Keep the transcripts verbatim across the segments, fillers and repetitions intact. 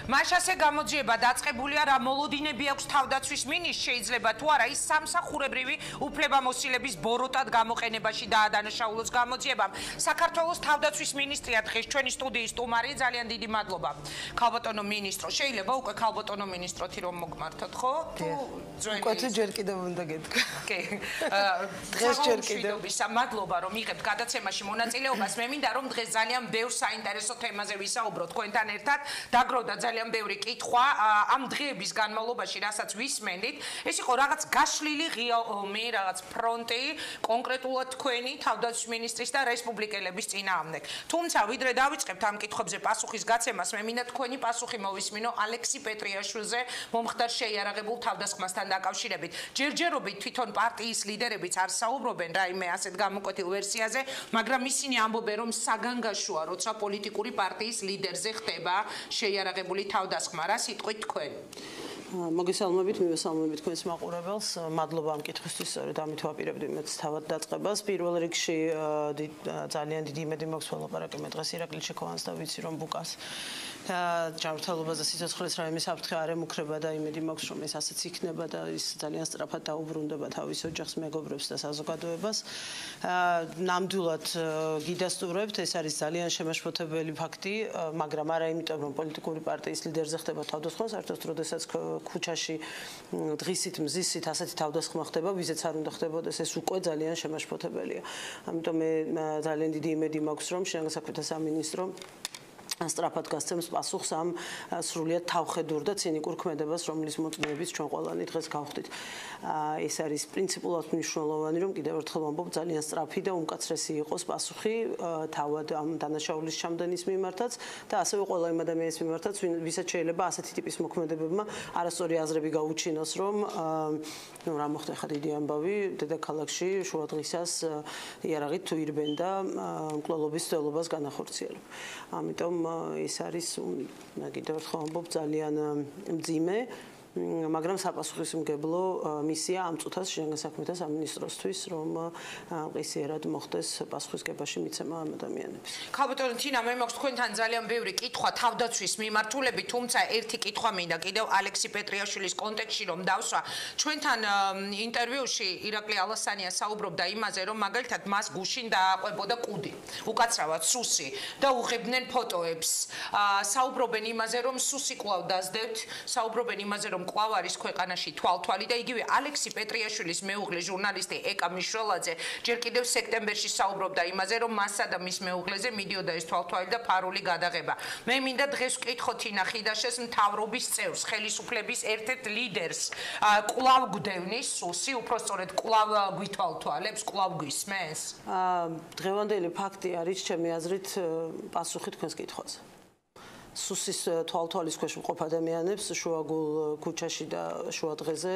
მას ასე გამოძიება დაწყებულია, რა მოლოდინები აქვს თავდაცვის მინისტრს შეიძლება თუ არა ის სამსახურებრივი უფლებამოსილების ბოროტად გამოყენებაში დაადანაშაულოს გამოძიებამ. საქართველოს თავდაცვის მინისტრია დღეს ჩვენი სტუდიის სტუმარი, ძალიან დიდი მადლობა. ქალბატონო მინისტრო, შეიძლება უკვე ქალბატონო მინისტროთი რომ მოგმართოთ, ხო? თუ ძველი უკვე ჯერ კიდევ უნდა გეთქვა. კი. დღეს ჯერ კიდევ მადლობა რომ იღებთ გადაცემაში მონაწილეობას. მე მინდა რომ დღეს ძალიან ბევრ საინტერესო თემაზე ვისაუბროთ თქვენთან ერთად. დაგროვდა ძალიან ბევრი კითხვა ამ დღეების განმავლობაში, რასაც ვისმენდით. ეს იყო რაღაც გაშლილი ღია ომი, რაღაც ფრონტი, კონკრეტულად თქვენი თავდაცვის მინისტრის და რესპუბლიკელების წინააღმდეგ. თუმცა ვიდრე დავიწყებთ ამ კითხვებზე პასუხის გაცემას, მე მინდა თქვენი პასუხი მოვისმინო ალექსი პეტრიაშვილზე მომხდარ შეიარაღებულ თავდასხმასთან დაკავშირებით. ჯერჯერობით თვითონ პარტიის ლიდერებიც არ საუბრობენ რაიმე ასეთ გამოკვეთილ ვერსიაზე, მაგრამ ისინი ამბობენ, რომ საგანგაშოა, როცა პოლიტიკური პარტიის ლიდერზე ხდება შეიარაღებული თავდასხმა. რა სიტყვით თქვენ? მოგესალმებით, მივესალმებით თქვენს მაყურებელს. მადლობა ამ კითხვისთვის, სწორედ ამით ვაპირებდი მეც თავად დაწყებას. პირველ რიგში ძალიან დიდი იმედი მაქვს ველაპარაკე მე დღეს ირაკლი ჩიქოვანს და ვიცი რომ ბუკას ჯანმრთელობაზე სიცოცხლეს რაიმე საფრთხე არ ემუქრება და იმედი მაქვს რომ ეს ასეც იქნება და ის ძალიან სწრაფად დაუბრუნდება თავის ოჯახს, მეგობრებს და საზოგადოებას. ნამდვილად გიდასტურებთ, ეს არის ძალიან შემაშფოთებელი ფაქტი, მაგრამ არა იმიტომ რომ პოლიტიკური პარტიის ლიდერზე ხდება თავდასხმა, საერთოდ როდესაც ქუჩაში დღისით მზისით ასეთი თავდასხმა ხდება, ვიზეც არ უნდა ხდებოდეს, ეს უკვე ძალიან შემაშფოთებელია. ამიტომ მე ძალიან დიდი იმედი მაქვს რომ შინაგან საქმეთა სამინისტრო სწრაფად გასცემს პასუხს ამ სრულიად თავხედურ და ცინიკურ ქმედებას, რომლის მოწმეებით ჩვენ ყველანი დღეს გავხდით. ეს არის პრინციპულად მნიშვნელოვანი, რომ კიდევ ერთხელ ვამბობ, ძალიან სწრაფი და უმკაცრესი იყოს პასუხი თავად ამ დანაშაულის ჩამდენის მიმართაც და ასევე ყველა იმ ადამიანის მიმართაც, ვისაც შეიძლება ასეთი ტიპის მოქმედებებმა არასწორი აზრები გაუჩინოს, რომ ნუ რა მოხდა ხა დიდი ამბავი დედაქალაქში შუადღისას იარაღით თუ ირბენ და მკვლელობის ცდელობას განახორციელებ. ამიტომ ეს არის კიდევ ერთხელ ვამბობ ძალიან მძიმე, მაგრამ საპასუხისმგებლო მისია ამ წუთას შინაგან საქმეთა სამინისტროსთვის, რომ ყისიერად მოხდეს პასუხისგებაში მიცემა ამ ადამიანებს. ქალბატონო თინა, მე მაქვს თქვენთან ძალიან ბევრი კითხვა თავდაცვის მიმართულებით, თუმცა ერთი კითხვა მინდა კიდევ ალექსი პეტრიაშვილის კონტექსტში რომ დავსვა. ჩვენთან ინტერვიუში ირაკლი ალასანია საუბრობდა იმაზე, რომ მაგალითად მას გუშინ დააყვებოდა კუდი, უკაცრავად სუსი და უღებდნენ ფოტოებს. საუბრობენ იმაზე, რომ სუსი კვლავ დაძდევთ, საუბრობენ იმაზე, რომ კვლავ არის ქვეყანაში თვალთვალი და იგივე ალექსი პეტრიაშვილის მეუღლე ჟურნალისტი ეკა მიშველაძე ჯერ კიდევ სექტემბერში საუბრობდა იმაზე, რომ მასსა და მის მეუღლეზე მიდიოდა ეს თვალთვალი და ფარული გადაღება. მე მინდა დღეს ვკითხო თინა ხიდაშეს მთავრობის წევრს, ხელისუფლების ერთ-ერთ ლიდერს, კვლავ გვდევნის სუსი, უпростоრედ კვლავ გვითვალთვალებს, კვლავ გვისმენს? დღევანდელი ფაქტი არის ჩემი აზრით პასუხი თქვენს კითხვაზე. სუსის თვალთვალის ქვეშ მყოფ ადამიანებს შუაგულ ქუჩაში და შუადღეზე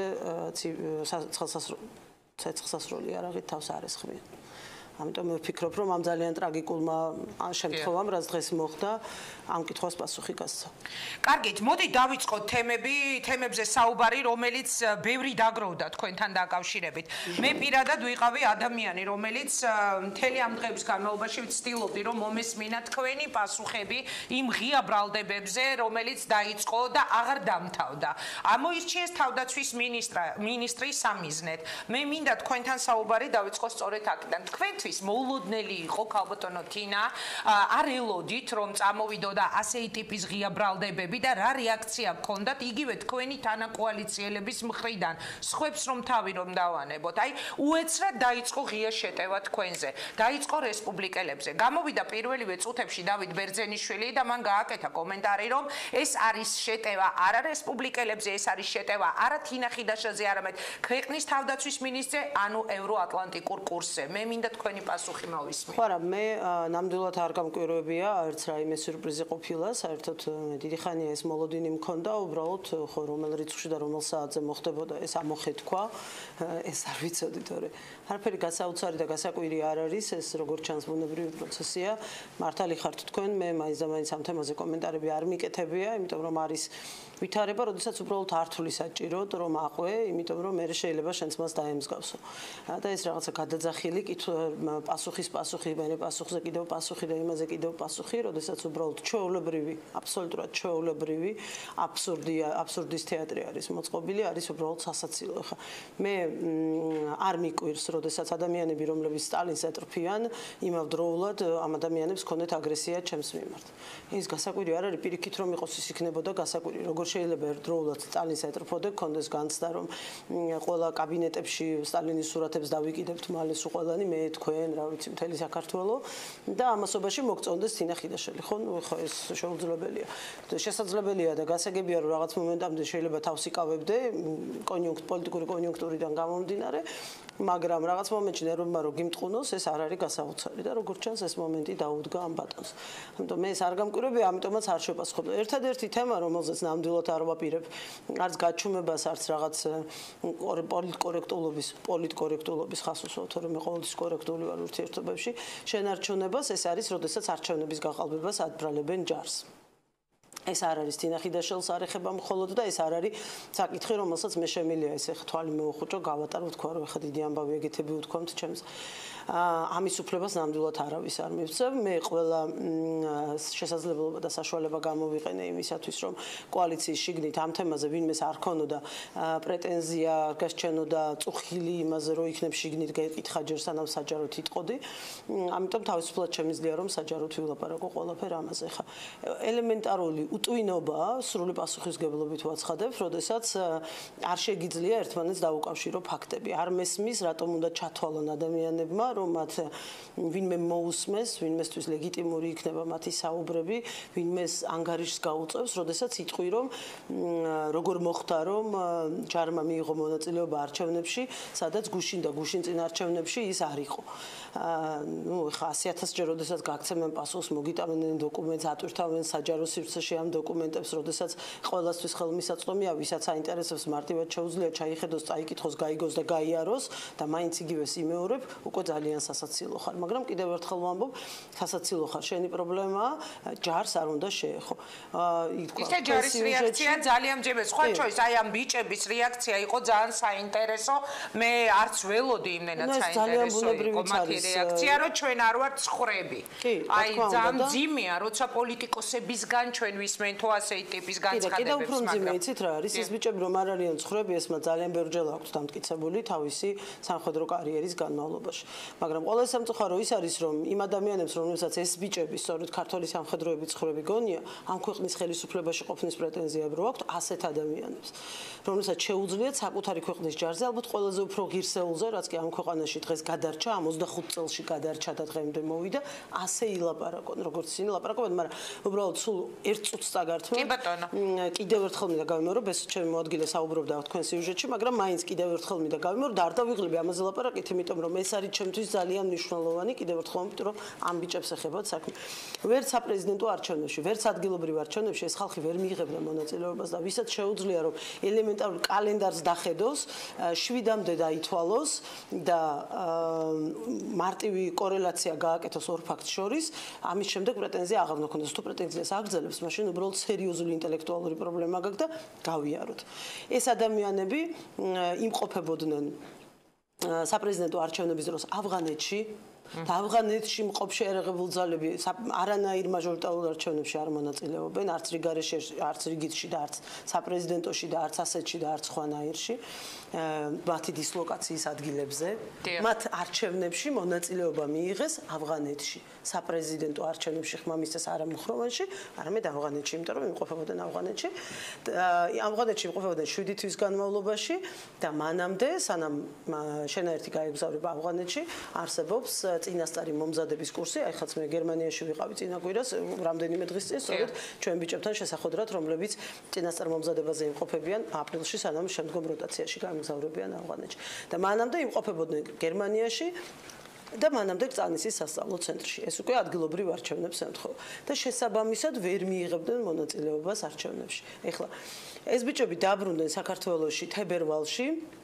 ცეცხლსასროლი იარაღით თავს არ ესხმიან. ამიტომ მე ვფიქრობ, რომ ამ ძალიან ტრაგიკულმა შემთხვევამ, რაც დღეს მოხდა, ამ კითხვას პასუხი გასცა. კარგით, მოდი დავიწყოთ თემები, თემებზე საუბარი, რომელიც ბევრი დაგროვდა თქვენთან დაკავშირებით. მე პირადად ვიყავი ადამიანი, რომელიც მთელი ამ დღეების განმავლობაში ვცდილობდი, რომ მომესმინა თქვენი პასუხები იმ ღია ბრალდებებზე, რომელიც დაიწყო და აღარ დამთავრდა. ამოირჩიეს თავდაცვის მინისტრი სამიზნედ. მე მინდა თქვენთან საუბარი დავიწყო სწორედ აქედან. თქვენ მოულოდნელი იყო ქალბატონო თინა, არ ელოდით რომ წამოვიდოდა ასეთი ტიპის ღია ბრალდებები და რა რეაქცია გქონდათ იგივე თქვენი თანაკოალიციელების მხრიდან, სხვებს რომ თავი რომ დავანებოთ. აი უეცრად დაიწყო ღია შეტევა თქვენზე, დაიწყო რესპუბლიკელებზე. გამოვიდა პირველივე წუთებში დავით ბერძენიშვილი და მან გააკეთა კომენტარი, რომ ეს არის შეტევა არა რესპუბლიკელებზე, ეს არის შეტევა არა თინა ხიდაშაზე, არამედ ქვეყნის თავდაცვის მინისტრზე, ანუ ევროატლანტიკურ კურსზე. მე მინდა თქვენი პასუხი მოვისმინე. ხო, არა, მე ნამდვილად არ გამკვირვებია, არც რაიმე სიურპრიზი ყოფილა, საერთოდ დიდი ხანია ეს მოლოდინი მქონდა, უბრალოდ ხო რომელ რიცხვში და რომელ საათზე მოხდებოდა ეს ამოხეთქვა, ეს არ ვიცოდი თორე არაფერი გასაოცარი და გასაკვირი არ არის, ეს როგორც ჩანს ბუნებრივი პროცესია. მართალი ხართ თქვენ, მე მაინც და მაინც ამ თემაზე კომენტარები არ მიკეთებია, იმიტომ რომ არის ვითარება, როდესაც უბრალოდ ართული საჭიროდ, რომ აყვე, იმიტომ რომ მე შეიძლება შენც მას დაემსგავსო. და ეს რაღაცა გადაძახილი, პასუხის პასუხი, მე პასუხზე კიდევ პასუხი და იმაზე კიდევ პასუხი, როდესაც უბრალოდ ჩვეულებრივი, აბსოლუტურად ჩვეულებრივი აბსურდი, აბსურდის თეატრი არის მოწყობილი, არის უბრალოდ სასაცილო. ხა მე არ მიკვირს, როდესაც ადამიანები, რომლებიც სტალინს ეტრფიან, იმავდროულად ამ ადამიანებს ქონდეთ აგრესია ჩემს მიმართ. ის გასაკვირი არ არის, პირიქით რომ იყოს ის იქნებოდა გასაკვირი. როგორ შეიძლება ერთდროულად სტალინს ეტრფოდე, ქონდეს განცდა რომ ყველა კაბინეტებში სტალინის სურათებს დავიკიდებთ მალე სულ ყველანი მე თქვენ, რა ვიცი, მთელი საქართველო და ამასობაში მოგწონდეს თინა ხიდაშელი. ხო, ნუ ხო ეს შეუძლებელია. შესაძლებელია და გასაგებია რომ რაღაც მომენტამდე შეიძლება თავს იკავებდე კონიუნქტ პოლიტიკური კონიუნქტურიდან გამომდინარე, მაგრამ რაღაც მომენტში ნერვებმა რო გიმტყუნოს, ეს არ არის გასაოცარი და როგორც ჩანს ეს მომენტი დაუდგა ამ ბატონს. ამიტომ მე ეს არ გამკვირვებია, ამიტომაც არ შეპასხობ. ერთადერთი თემა, რომელზეც ნამდვილად არ ვაპირებ, არც გაჩუმებას, არც რაღაც პოლიტკორექტულობის, პოლიტკორექტულობის ხას უსვავთ, რომ მე ყოველთვის კორექტული ვარ ურთიერთობებში, შენარჩუნებას ეს არის, როდესაც არჩევნების გაყალბებას ადბრალებენ ჯარს. ეს არ არის თინა ხიდაშელს არ ეხება მხოლოდ და ეს არ არის საკითხი, რომელსაც მე შემიძლია ესე თვალი მოუხუჭო, გავატარო, თქვა რომ ეხა დიდი ამბავი ეგეთები უთქვამთ ჩემს. ამის უფლებას ნამდვილად არავის არ მივცევ. მე ყველა შესაძლებლობა და საშუალება გამოვიყენე იმისათვის, რომ კოალიციის შიგნით ამ თემაზე ვინმეს არ ქონოდა პრეტენზია, არ გასჩენოდა წუხილი იმაზე, რომ იქნებ შიგნით გაიკითხა ჯერ სანამ საჯაროდ იტყოდი. ამიტომ თავისუფლად შემიძლია რომ საჯაროდ ვილაპარაკო ყველაფერ ამაზე. ხა ელემენტარული უტვინობა, სრული პასუხისგებლობით ვაცხადებ, როდესაც არ შეგიძლია ერთმანეთს დაუკავშირო ფაქტები. არ მესმის, რატომ უნდა ჩათვალონ ადამიანებმა, რომ მათ ვინმე მოусმეს, ვინმესთვის ლეგიტიმური იქნება მათი საუბრები, ვინმეს ანგარიშს გაუწევს, როდესაც იტყვი, რომ როგორ მოხდა, რომ ჯარმა მიიღო მონაწილეობა არჩევნებში, სადაც გუშინ და გუშინ წინ არჩევნებში ის არ იყო. ნუ ხა ასი ათასჯერ როდესაც გაგცემენ პასუხს, მოგიტანენ დოკუმენტს, ატვირთავენ საჯარო სივრცეში ამ დოკუმენტებს, როდესაც ყველასთვის ხელმისაწვდომია, ვისაც აინტერესებს, მარტივად შეუძლია ჩაიხედოს, წაიკითხოს, გაიგოს და გაიაროს და მაინც იგივეს იმეორებ, უკვე ძალიან სასაცილო ხარ, მაგრამ კიდევ ერთხელ ვამბობ, სასაცილო ხარ, შენი პრობლემაა, ჯარს არ უნდა შეეხო. ისე ჯარის რეაქცია ძალიან მჯერა, სხვა შორის აი ამ ბიჭების რეაქცია იყო ძალიან საინტერესო. მე არც ველოდი იმენად საინტერესო იყო მათი რეაქცია, რომ ჩვენ არ ვართ ცხვრები. აი ძალიან ძიმეა, როცა პოლიტიკოსებისგან ჩვენ ვისმენთ ასე ტიპის განცხადებებს, მაგრამ კიდევ უფრო ძიმე იცით რა არის, ეს ბიჭები რომ არ არიან ცხვრები, ეს მათ ძალიან ბევრჯერ აქვს დამტკიცებული თავისი სამხედრო კარიერის განმავლობაში. მაგრამ ყველა სამწუხარო ის არის, რომ იმ ადამიანებს, რომლებსაც ეს ბიჭები, სწორედ ქართული სამხედროების ცხვრები გონია, ამ ქვეყნის ხელისუფლებაში ყოფნის პრეტენზიები რო აქვთ ასეთ ადამიანებს, რომლებსაც შეუძლიათ საკუთარი ქვეყნის ჯარზე, ალბათ ყველაზე უფრო ღირსეულზე, რაც კი ამ ქვეყანაში დღეს გადარჩა, ამ ოცდახუთ წელში გადარჩა და დღემდე მოვიდა, ასე ილაპარაკონ, როგორც ისინი ლაპარაკობენ, მაგრამ უბრალოდ სულ ერთ წუთს წაგართმევ. კი ბატონო. კიდევ ერთხელ მინდა გავიმეორო, ეს ჩემი მოადგილე საუბრობდა თქვენ სიუჟეტში, მაგრამ მაინც კიდევ ერთხელ მინდა გავიმეორო და არ დავიღლები ამაზე ლაპარაკით, იმიტომ რომ ეს არის ჩემთვის ძალიან მნიშვნელოვანი, კიდევ ერთხელ ვამბობ, რომ ამ ბიჭებს ეხებათ საქმე. ვერც საპრეზიდენტო არჩევნებში, ვერც ადგილობრივ არჩევნებში ეს ხალხი ვერ მიიღებდა მონაწილეობას და ვისაც შეუძლია რომ ელემენტარულ კალენდარს დახედოს, შვიდამდე დაითვალოს და მარტივი კორელაცია გააკეთოს ორ ფაქტს შორის, ამის შემდეგ პრეტენზია აღარ უნდა ქონდეს. თუ პრეტენზიას აგრძელებს, მაშინ უბრალოდ სერიოზული ინტელექტუალური პრობლემა გაქვს და გავიაროთ. ეს ადამიანები იმყოფებოდნენ საპრეზიდენტო არჩევნების დროს ავღანეთში და ავღანეთში მყოფ შეერაღებულ ძალები არანაირ მაჟორიტარულ არჩევნებში არ მონაწილეობენ, არც რიგარეში, არც რიგითში და არც საპრეზიდენტოში და არც ასეთში და არც ხვანაირში, მათი დისლოკაციის ადგილებზე. მათ არჩევნებში მონაწილეობა მიიღეს ავღანეთში. საპრეზიდენტო არჩევნებში ხმა მისცეს არა მუხროვანში, არამედ ავღანეთში, იმიტომ რომ იმყოფებოდნენ ავღანეთში. ავღანეთში იმყოფებოდნენ შვიდი თვის განმავლობაში და მანამდე, სანამ შენაერთი გაეგზავრება ავღანეთში, არსებობს წინასწარი მომზადების კურსი, აი ხაც მე გერმანიაში ვიყავი წინა კვირას, რამდენიმე დღის წინ, სწორედ ჩვენ ბიჭებთან შესახვედრად, რომლებიც წინასწარ მომზადებაზე იმყოფებიან აპრილში, სანამ შემდგომ როტაციაში გამგზავრებიან ავღანეთში. და მანამდე იმყოფებოდნენ გერმანიაში და მანამდე წანისის სასწავლო ცენტრში. ეს უკვე ადგილობრივ არჩევნებს ემთხვევა და შესაბამისად ვერ მიიღებდნენ მონაწილეობას არჩევნებში. ეხლა ეს ბიჭები დაბრუნდნენ საქართველოში თებერვალში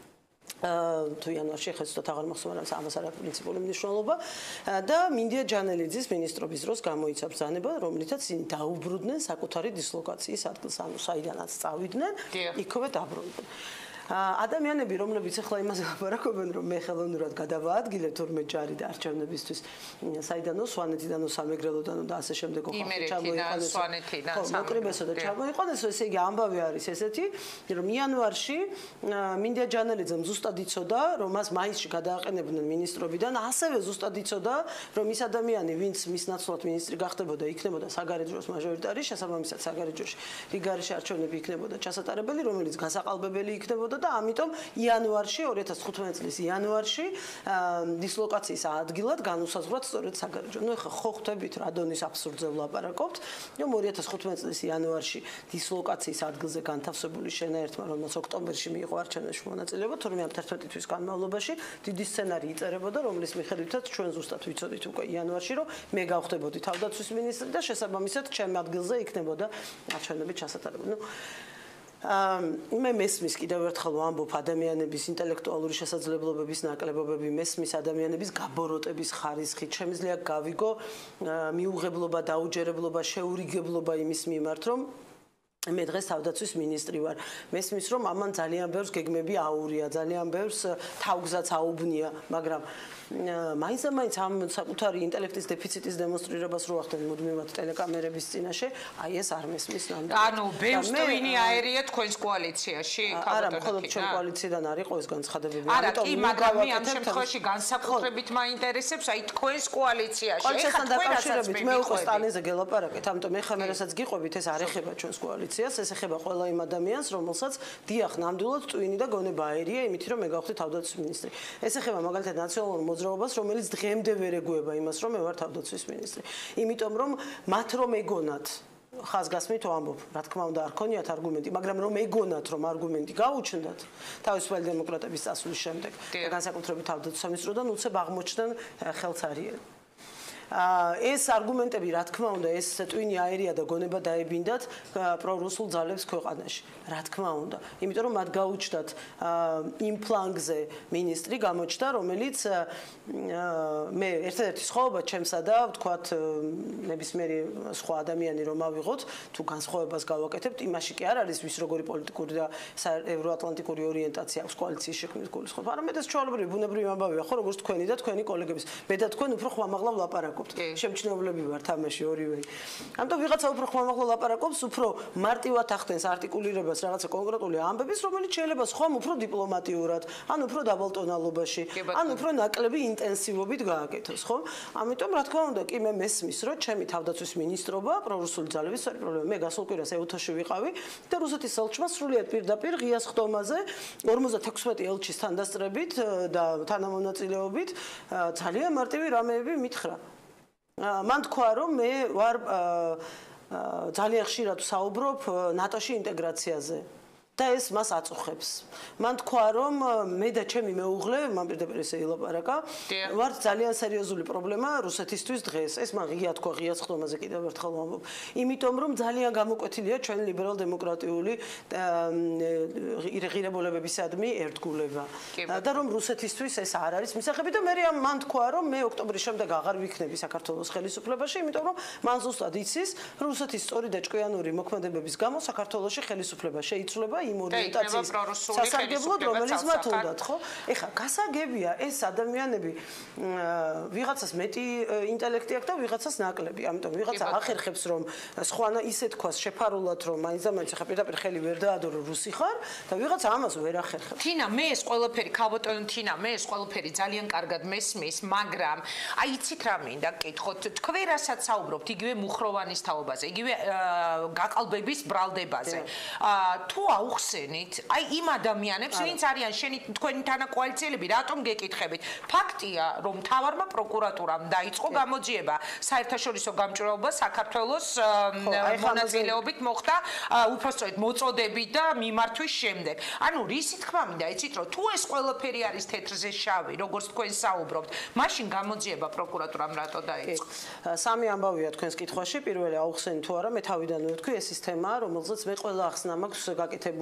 თუ იანვარში ხა ცოტა აღარ მახსოვს, მაგრამ ამას არა პრინციპული მნიშვნელობა და მინდია ჯანელიძის ministrობის დროს გამოიცა ბრძანება, რომლითაც ისინი დაუბრუნდნენ საკუთარი დისლოკაციის ადგილს, ანუ საიდანაც წავიდნენ, იქვე დაბრუნდნენ. ადამიანები, რომლებიც ახლა იმაზე ლაპარაკობენ, რომ მე ხელოვნურად გადავაადგილე თორმეტ ჯარი და არჩევნებისთვის, საიდანო სვანეთიდან, სამეგრელოდან და ასე შემდეგ იმერეთიდან, სვანეთიდან, მოკრიბესო და ჩამოიყვანეს, ესე იგი ამბავი არის ესეთი, რომ იანვარში მინდია ჯანელიძემ ზუსტად იცოდა, რომ მას მაისში გადააყენებდნენ ministrobიდან, ასევე ზუსტად იცოდა, რომ ის ადამიანი, ვინც მის ნაცვლად ministri გახდებოდა, იქნებოდა საგარეჯოს მაჟორიტარი, შესაბამისად საგარეჯოში რიგარიში არჩევნები იქნებოდა ჩასატარებელი, რომელიც გასაყალბებელი იქნებოდა და ამიტომ იანვარში ორი ათას თხუთმეტი წლის იანვარში დისლოკაციის ადგილად განუსაზღვრად სწორედ საგარეჯო. ნუ ეხლა ხო ხვდებით რა დონის აბსურდზე ვლაპარაკობთ, რომ ორი ათას თხუთმეტი წლის იანვარში დისლოკაციის ადგილზე განთავსებული შენაერთმა, რომელსაც ოქტომბერში მიიღო არჩევნებში მონაწილეობა, თორმეტ ათერთმეტი თვის განმავლობაში დიდი სცენარი იწერებოდა, რომლის მიხედვითაც ჩვენ ზუსტად ვიცოდით უკვე იანვარში, რომ მე გავხდებოდი თავდაცვის მინისტრი და შესაბამისად ჩემ ადგილზე იქნებოდა არჩევნები ჩასატარებელი. ნუ მე მესმის კიდევ ერთხელ ვამბობ ადამიანების ინტელექტუალური შესაძლებლობების ნაკლებობები, მესმის ადამიანების გაბოროტების ხარისხი, შემიძლია გავიგო მიუღებლობა, დაუჯერებლობა, შეურიგებლობა იმის მიმართ, რომ მე დღეს თავდაცვის მინისტრი ვარ. მესმის რომ ამან ძალიან ბევრს გეგმები აურია, ძალიან ბევრს თავგზაც აუბნია, მაგრამ მაინც და მაინც ამ საკუთარი ინტელექტის დეფიციტის დემონსტრირებას რო ახდენ მუდმივად ტელეკამერების წინაშე, აი ეს არ მესმის ნამდვილად. ანუ ბევრს ტვინი აერია თქვენს კოალიციაში? არა, მხოლოდ ჩვენ კოალიციიდან არ იყო ეს განცხადებები. არა, კი, მაგრამ მე ამ შემთხვევაში განსაკუთრებით მაინტერესებს აი თქვენს კოალიციაში. ეხლა დაკავშირებით მე უკვე სტალინზე გელაპარაკეთ, ამიტომ ეხლა მე რასაც გიყვებით, ეს არ ეხება ჩვენს კოალიციას, ეს ეხება ყველა იმ ადამიანს, რომელსაც დიახ, ნამდვილად ტვინი და გონება აერია, იმით რომ მე გავხდი თავდაცვის მინისტრი. ეს ეხება მაგალითად ნაციონალურ მოძრაობას, რომელიც დღემდე ვერ ეგუება იმას, რომ მე ვარ თავდაცვის მინისტრი. იმიტომ რომ მათ რომ ეგონათ ხაზგასმით ვამბობ, რა თქმა უნდა არ ქონიათ არგუმენტი, მაგრამ რომ ეგონათ რომ არგუმენტი გაუჩნდათ თავისუფალი დემოკრატების წასვლის შემდეგ და განსაკუთრებით თავდაცვის სამინისტროდან უცებ აღმოჩნდნენ ხელცარიელი. ეს არგუმენტები, რა თქმა უნდა, ეს ტვინი აერია და გონება დაებინდათ პრორუსულ ძალებს ქვეყანაში. რა თქმა უნდა, იმიტომ რომ მათ გაუჩნდათ იმ ფლანგზე მინისტრი გამოჩნდა, რომელიც მე ერთადერთი სხვაობა ჩემსა და ვთქვათ ნებისმიერი სხვა ადამიანი რომ ავიღოთ, თუ განსხვავებას გავაკეთებთ, იმაში კი არ არის ვის როგორი პოლიტიკური და ევროატლანტიკური ორიენტაცია აქვს კოალიციის შექმნის გულისხმობ. არამედ ეს ჩვეულებრივი ბუნებრივი ამბავია, ხო, როგორც თქვენი და თქვენი კოლეგების. მე და თქვენ უფრო ხმამაღლა ვლაპარაკობთ. შემჩნევლები ვართ ამაში ორივე. ამიტომ ვიღაცა უფრო ხმამაღლა ლაპარაკობს, უფრო მარტივად ახდენს არტიკულირებას რაღაცა კონკრეტული ამბების, რომელიც შეიძლება სხვამ უფრო დიპლომატიურად, ან უფრო დაბალტონალობაში, ან უფრო ნაკლები ინტენსივობით გააკეთოს, ხო? ამიტომ რა თქმა უნდა, კი მე მესმის, რომ ჩემი თავდაცვის მინისტრობა, პრორუსული ძალების სწორი პრობლემა. მე გასულ კვირას ეუთოში ვიყავი და რუსეთის ელჩმა სრულიად პირდაპირ ღია სხდომაზე ორმოცდათექვსმეტი ელჩის თანდასწრებით და თანამონაწილეობით ძალიან მარტივი რამეები მითხრა. მან თქვა რომ მე ვარ ძალიან ხშირად ვსაუბრობ ნატოში ინტეგრაციაზე და ეს მას აწუხებს. მან თქვა რომ მე და ჩემი მეუღლე, მან პირდაპირ ესე ილაპარაკა, ვართ ძალიან სერიოზული პრობლემა რუსეთისთვის დღეს. ეს მან ღია თქვა ღია სხდომაზე კიდევ ერთხელ ვამბობ. იმიტომ რომ ძალიან გამოკვეთილია ჩვენი ლიბერალ-დემოკრატიული ღირებულებებისადმი ერთგულება. და რომ რუსეთისთვის ეს არ არის მისაღები და მე მან თქვა რომ მე ოქტომბრის შემდეგ აღარ ვიქნები საქართველოს ხელისუფლებაში, იმიტომ რომ მან ზუსტად იცის რუსეთის სწორი და ჭკვიანური მოქმედებების გამო საქართველოში ხელისუფლება შეიცვლება იმ ორიენტაციის სასარგებლოდ, რომელიც მათ უნდათ, ხო? ეხლა გასაგებია ეს ადამიანები ვიღაცას მეტი ინტელექტი აქვს და ვიღაცას ნაკლები. ამიტომ ვიღაცა ახერხებს რომ სხვანა ისე თქვას შეფარულად რომ მაინც და მაინც ხა პირდაპირ ხელი ვერ დაადო რუსი ხარ და ვიღაცა ამას ვერ ახერხებს. თინა, მე ეს ყველაფერი ქალბატონო თინა, მე ეს ყველაფერი ძალიან კარგად მესმის, მაგრამ აი იცით რა მინდა გკითხოთ, თქვენ რასაც საუბრობთ, იგივე მუხროვანის თაობაზე, იგივე გაყალბების ბრალდებაზე. თუ აუხსენით, აი იმ ადამიანებს, ვინც არიან შენი თქვენი თანაკოალიციელები, რატომ გეკითხებით? ფაქტია, რომ მთავარმა პროკურატურამ დაიწყო გამოძიება საერთაშორისო გამჭვირვალობა საქართველოს მონაწილეობით მოხდა უпростоეთ მოწოდებით და მიმართვის შემდეგ. ანუ რისი თქმა მინდა, იცით რომ თუ ეს ყველაფერი არის თეთრზე შავი, როგორც თქვენ საუბრობთ, მაშინ გამოძიება პროკურატურამ რატო დაიწყო? სამი ამბავია თქვენს კითხვაში. პირველი აუხსენით თუ არა, მე თავიდანვე ვთქვი, ეს ის თემაა, რომელზეც მე ყველა ახსნა მაქვს გაკეთებული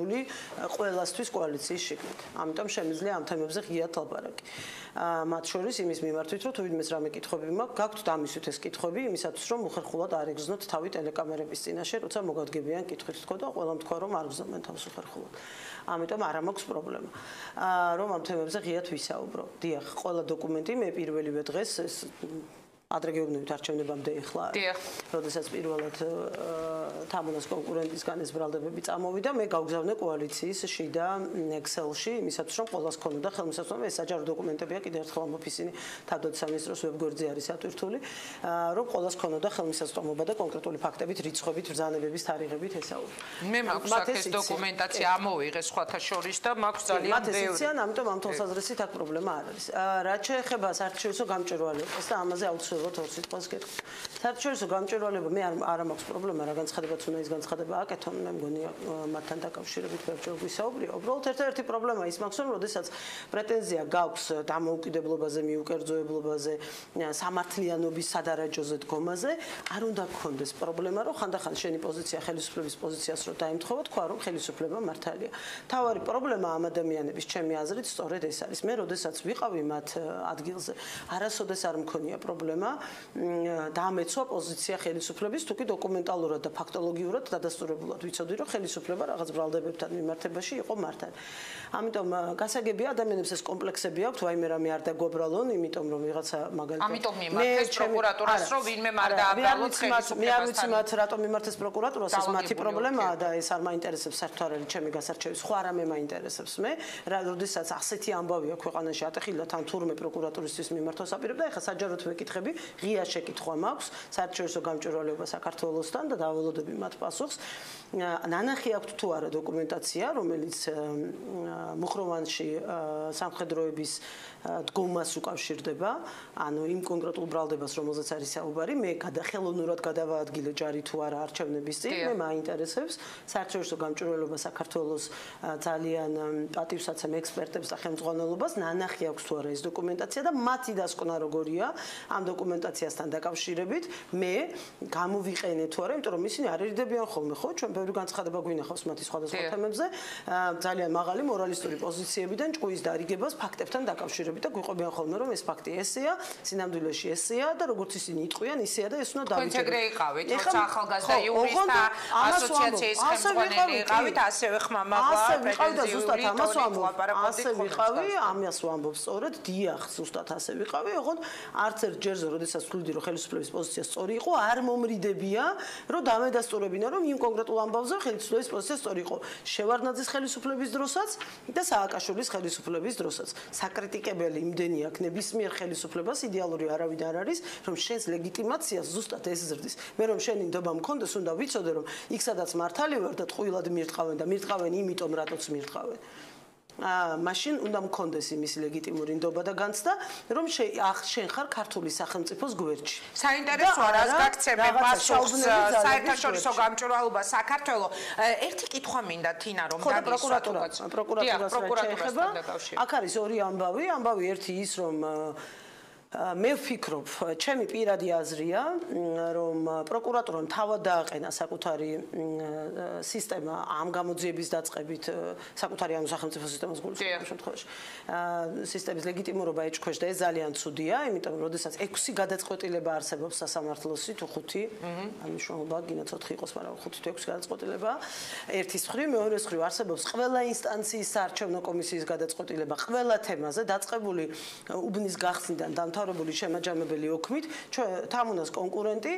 დაკავებული ყველასთვის კოალიციის შიგნით. ამიტომ შემიძლია ამ თემებზე ღიად ლაპარაკი. მათ შორის იმის მიმართვით, რომ თუ ვინმეს რამე კითხვები მაქვს, გაქვთ ამისვით ეს კითხვები, იმისათვის რომ უხერხულად არ იგრძნოთ თავი ტელეკამერების წინაშე, როცა მოგადგებიან კითხვით თქო და ყველამ თქვა რომ არ გრძნობენ თავს უხერხულად. ამიტომ არ მაქვს პრობლემა. რომ ამ თემებზე ღიად ვისაუბრო. დიახ, ყველა დოკუმენტი მე პირველივე დღეს ეს ადრე გეუბნებით არჩევნებამდე ეხლა. დიახ. როდესაც პირველად თამუნას კონკურენტისგან ეს ბრალდებები წამოვიდა, მე გავგზავნე კოალიციის შიდა Excel-ში, იმისათვის რომ ყველას ქონოდა ხელმისაწვდომი, ეს საჯარო დოკუმენტებია, კიდევ ერთხელ ამბობ, ისინი თავდაცვის სამინისტროს ვებგვერდზე არის ატვირთული, რომ ყველას ქონოდა ხელმისაწვდომობა და კონკრეტული ფაქტებით, რიცხვებით, ბრძანებების თარიღებით ესაუბრო. მე მაქვს აქ ეს დოკუმენტაცია ამოვიღე სხვათა შორის და მაქვს ძალიან ბევრი. მათ ისიციან, ამიტომ ამ თვალსაზრისით აქ პრობლემა არ არის. რაც შეეხება საერთაშორისო გამჭვირვალებას და ამაზე აუცილებლად ორ სიტყვას გეტყვი. საერთაშორისო გამჭვირვალება მე არ მაქვს პრობლემა, რა განცხადებაც უნდა ის განცხადება აკეთონ, მე მგონია მათთან დაკავშირებით ვერჯერ ვისაუბრია. უბრალოდ ერთ-ერთი პრობლემა ის მაქვს, რომ როდესაც პრეტენზია გაქვს დამოუკიდებლობაზე, მიუკერძოებლობაზე, სამართლიანობის სადარაჯოზე დგომაზე, არ უნდა გქონდეს პრობლემა, რომ ხანდახან შენი პოზიცია ხელისუფლების პოზიციას რო დაემთხოვა, თქვა რომ ხელისუფლება მართალია. თავარი პრობლემა ამ ადამიანების ჩემი აზრით სწორედ ეს არის. მე როდესაც ვიყავი მათ ადგილზე, არასოდეს არ მქონია პრობლემა დამეცვა პოზიცია ხელისუფლების, თუკი დოკუმენტალურად და ფაქტოლოგიურად დადასტურებულად ვიცოდი, რომ ხელისუფლება რაღაც ბრალდებებთან მიმართებაში იყო მართალი. ამიტომ გასაგებია ადამიანებს ეს კომპლექსები აქვთ, ვაიმე რამე არ დაგუბრალონ, იმიტომ რომ ვიღაცა მაგალითად ამიტომ მიმართეს პროკურატურას, რომ ვინმე არ დააბრალოთ ხელისუფლებას. მე არ ვიცი მათ რატომ მიმართეს პროკურატურას, ეს მათი პრობლემაა და ეს არ მაინტერესებს საერთოდ ჩემი გასარჩევი, სხვა რამე მაინტერესებს მე, როდესაც ასეთი ამბავია ქვეყანაში ატეხილად ან თურმე პროკურატურისთვის მიმართოს აპირებდა, ეხლა საჯაროდ ვეკითხები, ღია შეკითხვა მაქვს საერთაშორისო გამჭვირვალეობა საქართველოსთან და დაველოდები მათ პასუხს. ნანახი აქვთ თუ არა დოკუმენტაცია, რომელიც მუხროვანში სამხედროების დგომას უკავშირდება, ანუ იმ კონკრეტულ ბრალდებას, რომელზეც არის საუბარი, მე გადახელოვნურად გადავაადგილე ჯარი თუ არა არჩევნების წინ, მე მაინტერესებს საერთაშორისო გამჭვირვალეობა საქართველოს ძალიან პატივსაცემ ექსპერტებს და ხელმძღვანელობას, ნანახი აქვს თუ არა ეს დოკუმენტაცია და მათი დასკვნა როგორია ამ დოკუმენტაციასთან დაკავშირებით, მე გამოვიყენე თუ არა, იმიტომ რომ ისინი არ ერიდებიან ხოლმე, ხო, ჩვენ ბევრი განცხადება გვინახავს მათი სხვადასხვა თემებზე, ძალიან მაღალი მორალისტური პოზიციებიდან ჭკუის დარიგებას ფაქტებთან დაკავშირებით და გვიყვებიან ხოლმე რომ ეს ფაქტი ესეა, სინამდვილეში ესეა და როგორც ისინი იტყვიან, ისეა და ეს უნდა დავიჭეროთ. თქვენ ეგრე იყავით, როცა ახალგაზრდა იურისტთა ასოციაციის ხელმძღვანელი იყავით, ასევე ხმამაღლა პრეტენზიული ტონით ლაპარაკობდით. ასე ვიყავი, ამას ვამბობ სწორედ, დიახ, ზუსტად ასე ვიყავი, ოღონდ არც ერთ ჯერზე, როდესაც ვთვლიდი, რომ ხელისუფლების პოზიცია სწორი იყო, არ მომრიდებია, რომ დამედასტურებინა, რომ იმ კონკრეტულ ამბავზე ხელისუფლების პოზიცია სწორი იყო. შევარდნაძის ხელისუფლების დროსაც და სააკაშვილის ხელისუფლების დროსაც. საკრიტიკებელი იმდენი აქ ნებისმიერ ხელისუფლებას იდეალური არავინ არ არის, რომ შენს ლეგიტიმაციას ზუსტად ეზრდის. მე რომ შენი ნდობა მქონდეს, უნდა ვიცოდე, რომ იქ სადაც მართალი ვარ და ტყუილად მირტყავენ და მირტყავენ იმიტომ, რატოც მირტყავენ. მაშინ უნდა მქონდეს იმის ლეგიტიმური ნდობა და განცდა, რომ შენ ხარ ქართული სახელმწიფოს გვერდში. საინტერესოა, რას გაგცემენ პასუხს საერთაშორისო გამჭვირვალეობა საქართველოს. ერთი კითხვა მინდა თინა რომ დაგისვა პროკურატურაც, პროკურატურაც შეეხება. აქ არის ორი ამბავი, ამბავი ერთი ის რომ მე ვფიქრობ, ჩემი პირადი აზრია, რომ პროკურატურამ თავად დააყენა საკუთარი სისტემა ამ გამოძიების დაწყებით, საკუთარი ანუ სახელმწიფო სისტემას გულისხმობს შემთხვევაში. სისტემის ლეგიტიმურობა ეჭქვეშ და ეს ძალიან ცუდია, იმიტომ რომ როდესაც ექვსი გადაწყვეტილება არსებობს სასამართლოსი თუ ხუთი, ამ მნიშვნელობა გინდათ ოთხი იყოს, მაგრამ ხუთი თუ ექვსი გადაწყვეტილება, ერთის მხრივ, მეორეს მხრივ არსებობს ყველა ინსტანციის საარჩევნო კომისიის გადაწყვეტილება ყველა თემაზე დაწყებული უბნის გახსნიდან დამთავრებული შემაჯამებელი ოქმით, თამუნას კონკურენტი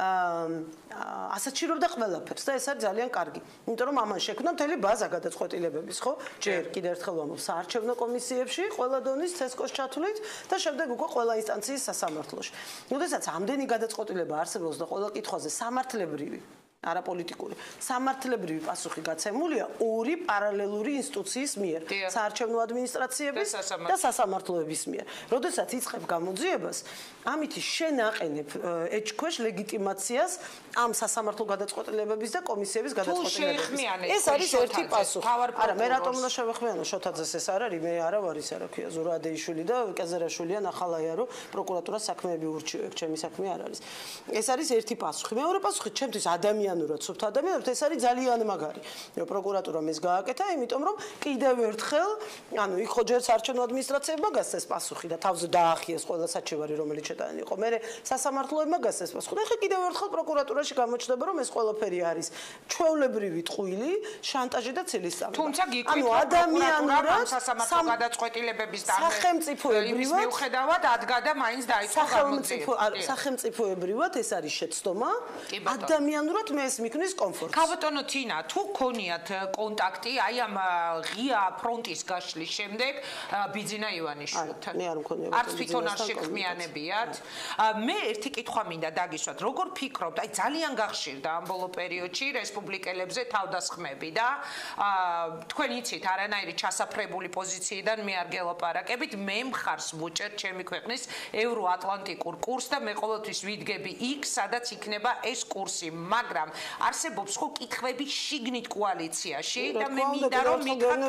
ასაჩირებდა ყველაფერს და ეს არის ძალიან კარგი. იმიტომ რომ ამან შექმნა მთელი ბაზა გადაწყვეტილებების, ხო? ჯერ კიდევ ერთხელ ვამბობ, საარჩევნო კომისიებში, ყველა დონის ცესკოს ჩათვლით და შემდეგ უკვე ყველა ინსტანციის სასამართლოში. როდესაც ამდენი გადაწყვეტილება არსებობს და ყველა კითხვაზე სამართლებრივი არაპოლიტიკური სამართლებრივი პასუხი გაცემულია ორი პარალელური ინსტიტუციის მიერ, საარჩევნო ადმინისტრაციების და სასამართლოების მიერ. როდესაც იწყებ გამოძიებას, ამითი შენ აყენებ ეჭქვეშ ლეგიტიმაციას ამ სასამართლო გადაწყვეტილებების და კომისიების გადაწყვეტილებების. ეს არის ერთი პასუხი. არა, მე რატომ უნდა შევეხმიანო შოთაძეს ეს არ არის, მე არა ვარ ის არა ქვია ზურადეიშვილი და კეზერაშვილია ნახალაია, რომ პროკურატურას საქმეები ურჩიო, ჩემი საქმე არ არის. ეს არის ერთი პასუხი. მეორე პასუხი ჩემთვის ადამიანი ადამიანურად სუფთა ადამიანებს, ეს არის ძალიან მაგარი. პროკურატურამ ეს გააკეთა, იმიტომ რომ კიდევ ერთხელ, ანუ იქ ხო ჯერ საარჩევნო ადმინისტრაციებმა გასცეს პასუხი და თავზე დაახიეს ყველა საჩივარი, რომელიც შეტანილი იყო. მერე სასამართლოებმა გასცეს პასუხი. და ხე კიდევ ერთხელ პროკურატურაში გამოჩნდება, რომ ეს ყველაფერი არის ჩვეულებრივი ტყუილი, შანტაჟი და ცილის-წამება. თუმცა გიქვით, რომ ადამიანურად სასამართლო გადაწყვეტილებების სახელმწიფოებრივად მიუხედავად ადგა და მაინც დაიწყო გამოძიება. სახელმწიფოებრივად ეს არის შეცდომა. ადამიანურად მე ეს მიქნის კომფორტს. ქაბატონო თინა, თუ გქონიათ კონტაქტი აი ამ ღია ფრონტის გაშლის შემდეგ ბიძინა ივანიშვილთან? მე არ მქონია. არც თვითონ არ შეგხმიანებიათ. მე ერთი კითხვა მინდა დაგისვათ, როგორ ფიქრობთ, აი ძალიან გახშირდა ამ ბოლო პერიოდში რესპუბლიკელებზე თავდასხმები და თქვენ იცით არანაირი ჩასაფრებული პოზიციიდან მე არ გელაპარაკებით, მე მხარს ვუჭერ ჩემი ქვეყნის ევროატლანტიკურ კურსს და მე ყოველთვის ვიდგები იქ, სადაც იქნება ეს კურსი, მაგრამ არსებობს ხო კითხვები შიგნით კოალიციაში და მე მინდა რომ მითხრათ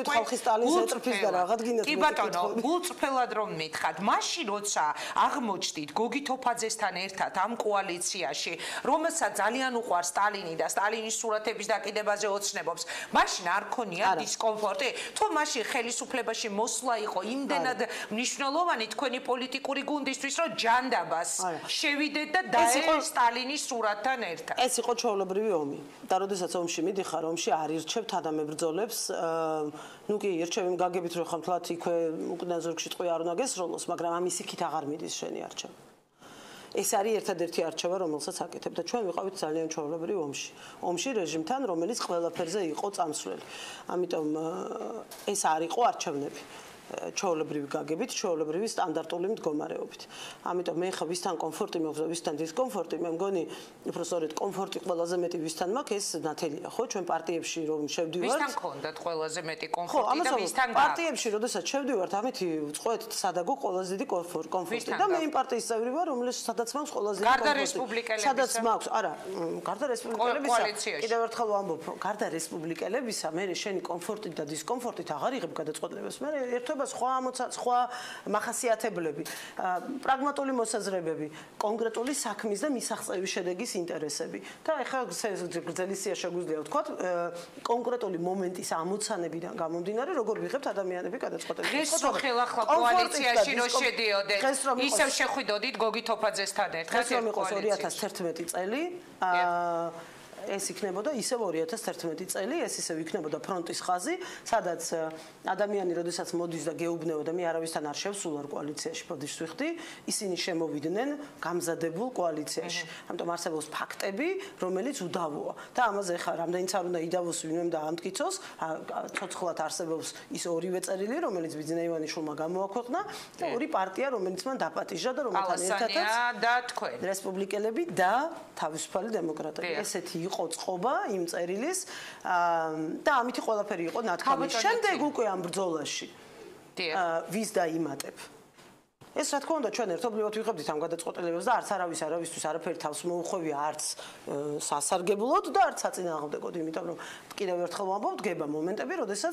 თქვენ კი ბატონო, გულწრფელად რომ მითხრათ, მაშინ როცა აღმოჩნდით გოგი თოფაძესთან ერთად ამ კოალიციაში, რომელსაც ძალიან უყვარს სტალინი და სტალინის სურათების დაკიდებაზე ოცნებობს, მაშინ არ ქონია დისკომფორტი? თუ მაშინ ხელისუფლებაში მოსვლა იყო იმდენად მნიშვნელოვანი თქვენი პოლიტიკური გუნდისთვის, რომ ჯანდაბას შევიდეთ და დაერჩეთ სტალინის სურათთან ერთად. ეს იყო ჩვეულებრივი ომი. და როდესაც ომში მიდიხარ, ომში არ ირჩევთ ადამიანებრძოლებს, ნუ კი ირჩევენ გაგებით რომ ხომ თლათ იქვე უკდან ზურგში ტყვი არ უნდა გესროლოს, მაგრამ ამის იქით აღარ მიდის შენი არჩევა. ეს არის ერთადერთი არჩევა, რომელსაც აკეთებ და ჩვენ ვიყავით ძალიან ჩვეულებრივ ომში. ომში რეჟიმთან, რომელიც ყველაფერზე იყო წამსვლელი. ამიტომ ეს არ იყო არჩევნები. ჩვეულებრივი გაგებით, ჩვეულებრივი სტანდარტული მდგომარეობით. ამიტომ მე ხა ვისთან კომფორტი მაქვს, ვისთან დისკომფორტი, მე მგონი, უბრალოდ კომფორტი ყველაზე მეტი ვისთან მაქვს, ეს ნათელია, ხო? ჩვენ პარტიებში რომ შევდივართ. ვისთან გქონდათ ყველაზე მეტი კომფორტი და ვისთან გაქვთ? პარტიებში როდესაც შევდივართ, ამეთი წყვეთ სადაგო ყველაზე დიდი კომფორტი და მე იმ პარტიის წევრი ვარ, რომელიც სადაც მაქვს ყველაზე დიდი კომფორტი. გარდა რესპუბლიკელებისა. სადაც მაქვს, არა, გარდა რესპუბლიკელებისა. კიდევ ერთხელ ვამბობ, გარდა რესპუბლიკელებისა, მე შენი კომფორტით და დისკომფორტით აღარ იღებ გადაწყვეტილებას. მე ერთობა სხვა სხვა მახასიათებლები, პრაგმატული მოსაზრებები, კონკრეტული საქმის და მისაღწევის შედეგის ინტერესები. და ეხლა გრძელისია შეგვიძლია ვთქვათ, კონკრეტული მომენტის ამოცანებიდან გამომდინარე, როგორ ვიღებთ ადამიანები გადაწყვეტილებას. დღეს რო ხელახლა კოალიციაში რო შედიოდეთ, ისევ შეხვიდოდით გოგი თოფაძესთან ერთად. დღეს რომ იყოს ორი ათას თერთმეტი წელი, აა ეს იქნებოდა ისევ ორი ათას თერთმეტი წელი, ეს ისევ იქნებოდა ფრონტის ხაზი, სადაც ადამიანი როდესაც მოდის და გეუბნეოდა, მე არავისთან არ შევსულარ კოალიციაში, ბოდიშს ვიხდი, ისინი შემოვიდნენ გამზადებულ კოალიციაში. ამიტომ არსებობს ფაქტები, რომელიც უდავოა. და ამაზე ხა რამდენიც არ უნდა იდავოს ვინმე და ამტკიცოს, ცოცხლად არსებობს ის ორივე წერილი, რომელიც ბიძინა ივანიშვილმა გამოაქვეყნა და ორი პარტია, რომელიც მან დაპატიჟა და რომელთან ერთადაც და თქვენ რესპუბლიკელები და თავისუფალი დემოკრატები. ესეთი იყო წყობა იმ წერილის და ამითი ყველაფერი იყო ნათქვამი. შემდეგ უკვე ამ ბრძოლაში ვის დაიმატებ? ეს რა თქმა უნდა ჩვენ ერთობლივად ვიღებდით ამ გადაწყვეტილებას და არც არავის არავისთვის არაფერი თავს მოუხვევია არც სასარგებლოდ და არც საწინააღმდეგოდ, იმიტომ რომ კიდევ ერთხელ ვამბობ, დგება მომენტები, როდესაც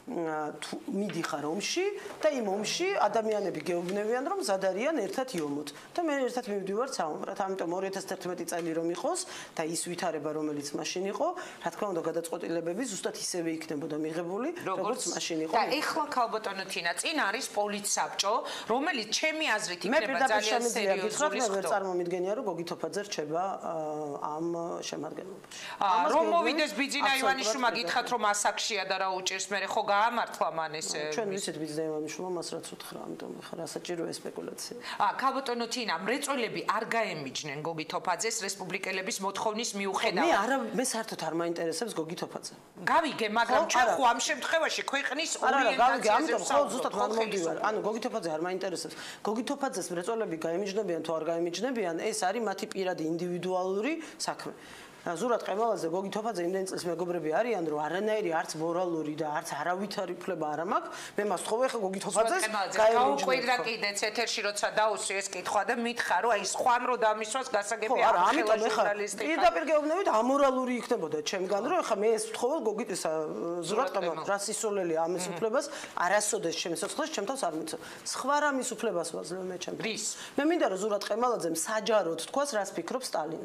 მიდიხარ ომში და იმ ომში ადამიანები გეუბნებიან, რომ ზადარიან ერთად იომოთ და მე ერთად მივდივარ საუბრად. ამიტომ ორი ათას თერთმეტი წელი რომ იყოს და ის ვითარება, რომელიც მაშინ იყო, რა თქმა უნდა გადაწყვეტილებები ზუსტად ისევე იქნებოდა მიღებული, როგორც მაშინ იყო. და ეხლა ქალბატონო თინა, წინ არის პოლიცსაბჭო, რომელიც ჩემი აზრით იქნება ძალიან სერიოზული ხდება. მე ვერ წარმომიდგენია, რომ გოგი თოფაძე რჩება ამ შემადგენლობაში. რომ მოვიდეს ბიძინა ივანიშვილმა გითხრათ, რომ ასაკშია და რა უჭერს, მე ხო გაამართლა მან ეს. ჩვენ ვიცით ბიძინა ივანიშვილმა მას რაც უთხრა, ამიტომ ხარ ასაჭიროა სპეკულაცია. აა, ქალბატონო თინა, მრეწველები არ გაემიჯნენ გოგი თოფაძეს რესპუბლიკელების მოთხოვნის მიუხედავად. მე არა, მე საერთოდ არ მაინტერესებს გოგი თოფაძე. გავიგე, მაგრამ ჩვენ ხო ამ შემთხვევაში ქვეყნის ორიენტაციაზე ვსაუბრობთ. ზუსტად მან მოვდივარ. ანუ გოგი თოფაძე არ მაინტერესებს. გოგი თოფაძეს მრეწველები გაემიჯნებიან თუ არ გაემიჯნებიან, ეს არის მათი პირადი ინდივიდუალური საქმე. ზურაბ ყემალაძე გოგი თოფაძე იმდენი წლის მეგობრები არიან, რომ არანაირი არც მორალური და არც არავითარი უფლება არ მაქვს. მე მას თხოვე ხა გოგი თოფაძეს გაუკვირდა კიდეც ეთერში როცა დაუსვი ეს კითხვა და მითხა, რომ აი სხვამ რო დამისვას გასაგები არ ხება ჟურნალისტი. პირდაპირ გეუბნებით ამორალური იქნებოდა ჩემგან, რომ ხა მე ეს ვთხოვე გოგი ზურაბ ყემალაძე რა სისულელია ამის უფლებას არასოდეს ჩემს სოცხლეს ჩემთავს არ მიცემ. სხვა რამის უფლებას ვაძლევ მე ჩემს. მე მინდა რომ ზურაბ ყემალაძემ საჯაროდ თქვას რას ფიქრობს სტალინზე.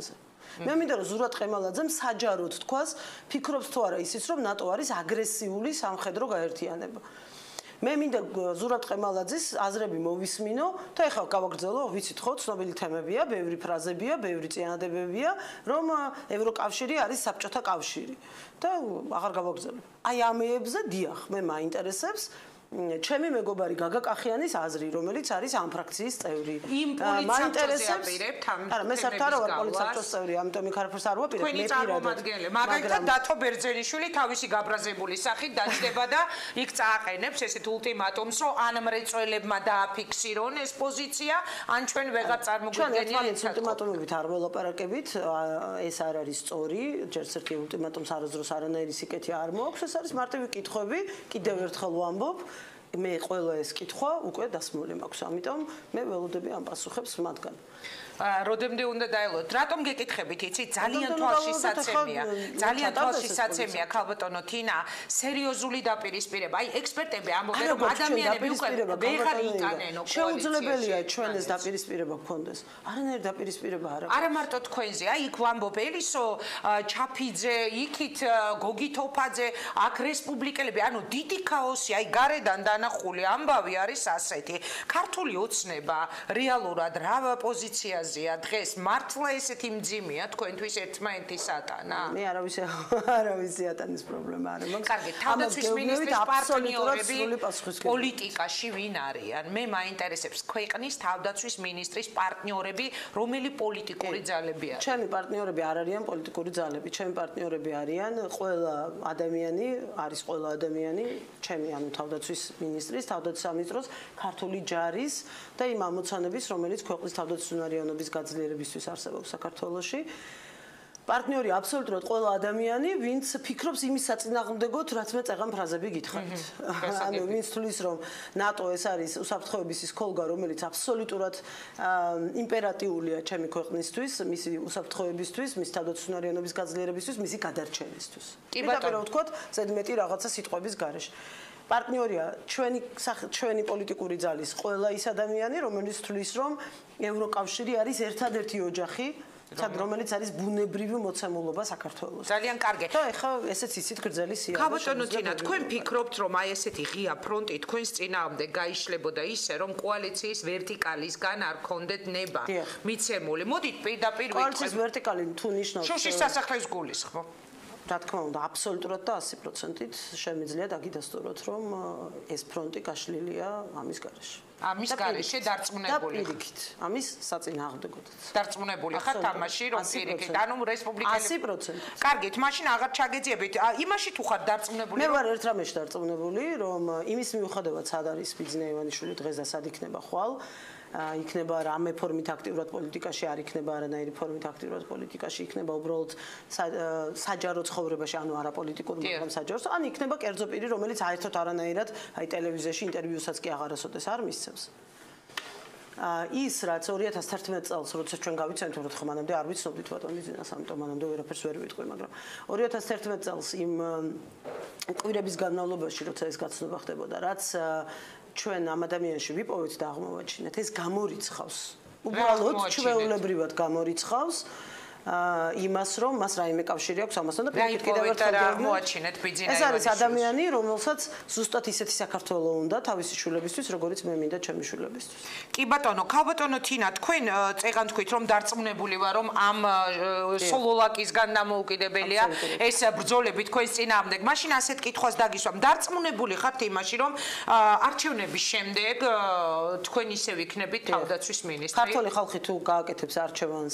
მე მინდა რომ ზურაბ ყემალაძემ საჯაროდ თქვას, ფიქრობს თუ არა ისიც რომ ნატო არის აგრესიული სამხედრო გაერთიანება. მე მინდა ზურაბ ყემალაძის აზრები მოვისმინო და ეხლა გავაგრძელო, ვიცით ხო, ცნობილი თემებია, ბევრი ფრაზებია, ბევრი წინადებებია, რომ ევროკავშირი არის საბჭოთა კავშირი და აღარ გავაგრძელებ. აი ამეებზე დიახ, მე მაინტერესებს ჩემი მეგობარი გაგა კახიანის აზრი, რომელიც არის ამ ფრაქციის წევრი. მაინტერესებს არა, მე საერთოდ არ ვარ პოლიციის წევრი, ამიტომ იქ არაფერს არ ვაპირებ, მე პირადად. მაგალითად დათო ბერძენიშვილი თავისი გაბრაზებული სახით დაჯდება და იქ წააყენებს ესეთ ულტიმატუმს, რომ ან მრეწველებმა დააფიქსირონ ეს პოზიცია, ან ჩვენ ვეღარ წარმოგვიდგენია ეს ულტიმატუმებით არ ველაპარაკებით, ეს არ არის სწორი, ჯერც ერთი ულტიმატუმს არასდროს არანაირი სიკეთე არ მოაქვს, ეს არის მარტივი კითხვები, კიდევ ერთხელ ვამბობ. მე ყველა ეს კითხვა უკვე დასმული მაქვს, ამიტომ მე ველოდები ამ პასუხებს მათგან. როდემდე უნდა დაელოთ. რატომ გეკითხებით, იცი, ძალიან თვალშისაცემია. ძალიან თვალშისაცემია, ქალბატონო თინა, სერიოზული დაპირისპირება. აი, ექსპერტები ამბობენ, რომ ადამიანები უკვე ვეღარ იტანენო კოალიციას. შეუძლებელია ჩვენ ეს დაპირისპირება გქონდეს. არანაირი დაპირისპირება არ აქვს. არა მარტო თქვენზე, აი იქ ვამბობ ელისო, ჩაფიძე, იქით გოგი თოფაძე, აქ რესპუბლიკელები, ანუ დიდი ქაოსი, აი გარედან დანახული ამბავი არის ასეთი. ქართული ოცნება რეალურად რა პოზიციაზე დღეს მართლა ესეთი მძიმეა თქვენთვის ერთმანეთის ატანა? მე არავის არავისი ატანის პრობლემა არ მაქვს. კარგი, თავდაცვის მინისტრის პარტნიორები პოლიტიკაში ვინ არიან? მე მაინტერესებს ქვეყნის თავდაცვის ministris პარტნიორები, რომელი პოლიტიკური ძალები არიან? ჩემი პარტნიორები არ არიან პოლიტიკური ძალები, ჩემი პარტნიორები არიან ყველა ადამიანი, არის ყველა ადამიანი, ჩემი ანუ თავდაცვის ministris, თავდაცვის სამინისტროს, ქართული ჯარის და იმ ამოცანების, რომელიც ქვეყნის თავდაცვის უნარიანობის გაძლიერებისთვის არსებობს საქართველოში. პარტნიორი აბსოლუტურად ყველა ადამიანი, ვინც ფიქრობს იმის საწინააღმდეგოდ, რაც მე წეღან ფრაზები გითხარით. ანუ ვინც თulis რომ ნატო ეს არის უსაფრთხოების ის ქოლგა, რომელიც აბსოლუტურად იმპერატიულია ჩემი ქვეყნისთვის, მისი უსაფრთხოებისთვის, მის თავდაცვის უნარიანობის გაძლიერებისთვის, მისი გადარჩენისთვის. კი ბატონო, ვთქვათ, ზედმეტი რაღაცა სიტყვების გარეშე. პარტნიორია ჩვენი ჩვენი პოლიტიკური ძალის ყველა ის ადამიანი, რომელიც თulis რომ ევროკავშირი არის ერთადერთი ოჯახი, რომელიც არის ბუნებრივი მოცემულობა საქართველოს. ძალიან კარგი. და ეხლა ესეც იცით გრძელი სია. ქალბატონო თინა, თქვენ ფიქრობთ, რომ აი ესეთი ღია ფრონტი თქვენს წინააღმდეგ გაიშლებოდა ისე, რომ კოალიციის ვერტიკალისგან არ გქონდეთ ნება მიცემული? მოდით პირდაპირ ვიტყვით. კოალიციის ვერტიკალი თუ ნიშნავს შუშის სასახლის გულისხმობ. რა თქმა უნდა, აბსოლუტურად და ათი პროცენტით შემიძლია დაგიდასტუროთ, რომ ეს ფრონტი გაშლილია ამის გარეშე. ამის გარეშე დარწმუნებული. და პირიქით, ამის საწინააღმდეგოდ. დარწმუნებული ხარ თამაში, რომ პირიქით, ანუ რესპუბლიკელი ათი პროცენტი. კარგით, მაშინ აღარ ჩაგეძიებით. იმაში თუ ხარ დარწმუნებული, მე ვარ ერთ რამეში დარწმუნებული, რომ იმის მიუხედავად სად არის ბიძინა ივანიშვილი დღეს და სად იქნება ხვალ, იქნება რამე ფორმით აქტიურად პოლიტიკაში, არ იქნება არანაირი ფორმით აქტიურად პოლიტიკაში, იქნება უბრალოდ საჯარო ცხოვრებაში, ანუ არა პოლიტიკურ, მაგრამ საჯარო, ან იქნება კერძო პირი, რომელიც აერთოთ არანაირად, აი ტელევიზიაში ინტერვიუსაც კი აღარასოდეს არ მისცემს. ის რაც ორი ათას თერთმეტ წელს, როცა ჩვენ გავიცანთ, რომ ხო მანამდე არ ვიცნობდით ბატონ ბიძინას, ამიტომ მანამდე ვერაფერს ვერ ვიტყვი, მაგრამ ორი ათას თერთმეტ წელს იმ კვირების განმავლობაში, როცა ეს გაცნობა ხდებოდა, რაც ჩვენ ამ ადამიანში ვიპოვეთ და აღმოვაჩინეთ, ეს გამორიცხავს. უბრალოდ ჩვეულებრივად გამორიცხავს იმას, რომ მას რაიმე კავშირი აქვს ამასთან და პირიქით კიდევ ერთხელ აღმოაჩინეთ ბიძინა ივანიშვილს. ეს არის ადამიანი, რომელსაც ზუსტად ისეთი საქართველო უნდა თავისი შვილებისთვის, როგორც მე მინდა ჩემი შვილებისთვის. კი ბატონო, ქალბატონო თინა, თქვენ წეგან თქვით, რომ დარწმუნებული ვარ, რომ ამ სოლოლაკისგან დამოუკიდებელია ეს ბრძოლები თქვენს წინააღმდეგ. მაშინ ასეთ კითხვას დაგისვამ. დარწმუნებული ხართ იმაში, რომ არჩევნების შემდეგ თქვენ ისევ იქნებით თავდაცვის მინისტრი? ქართული ხალხი თუ გააკეთებს არჩევანს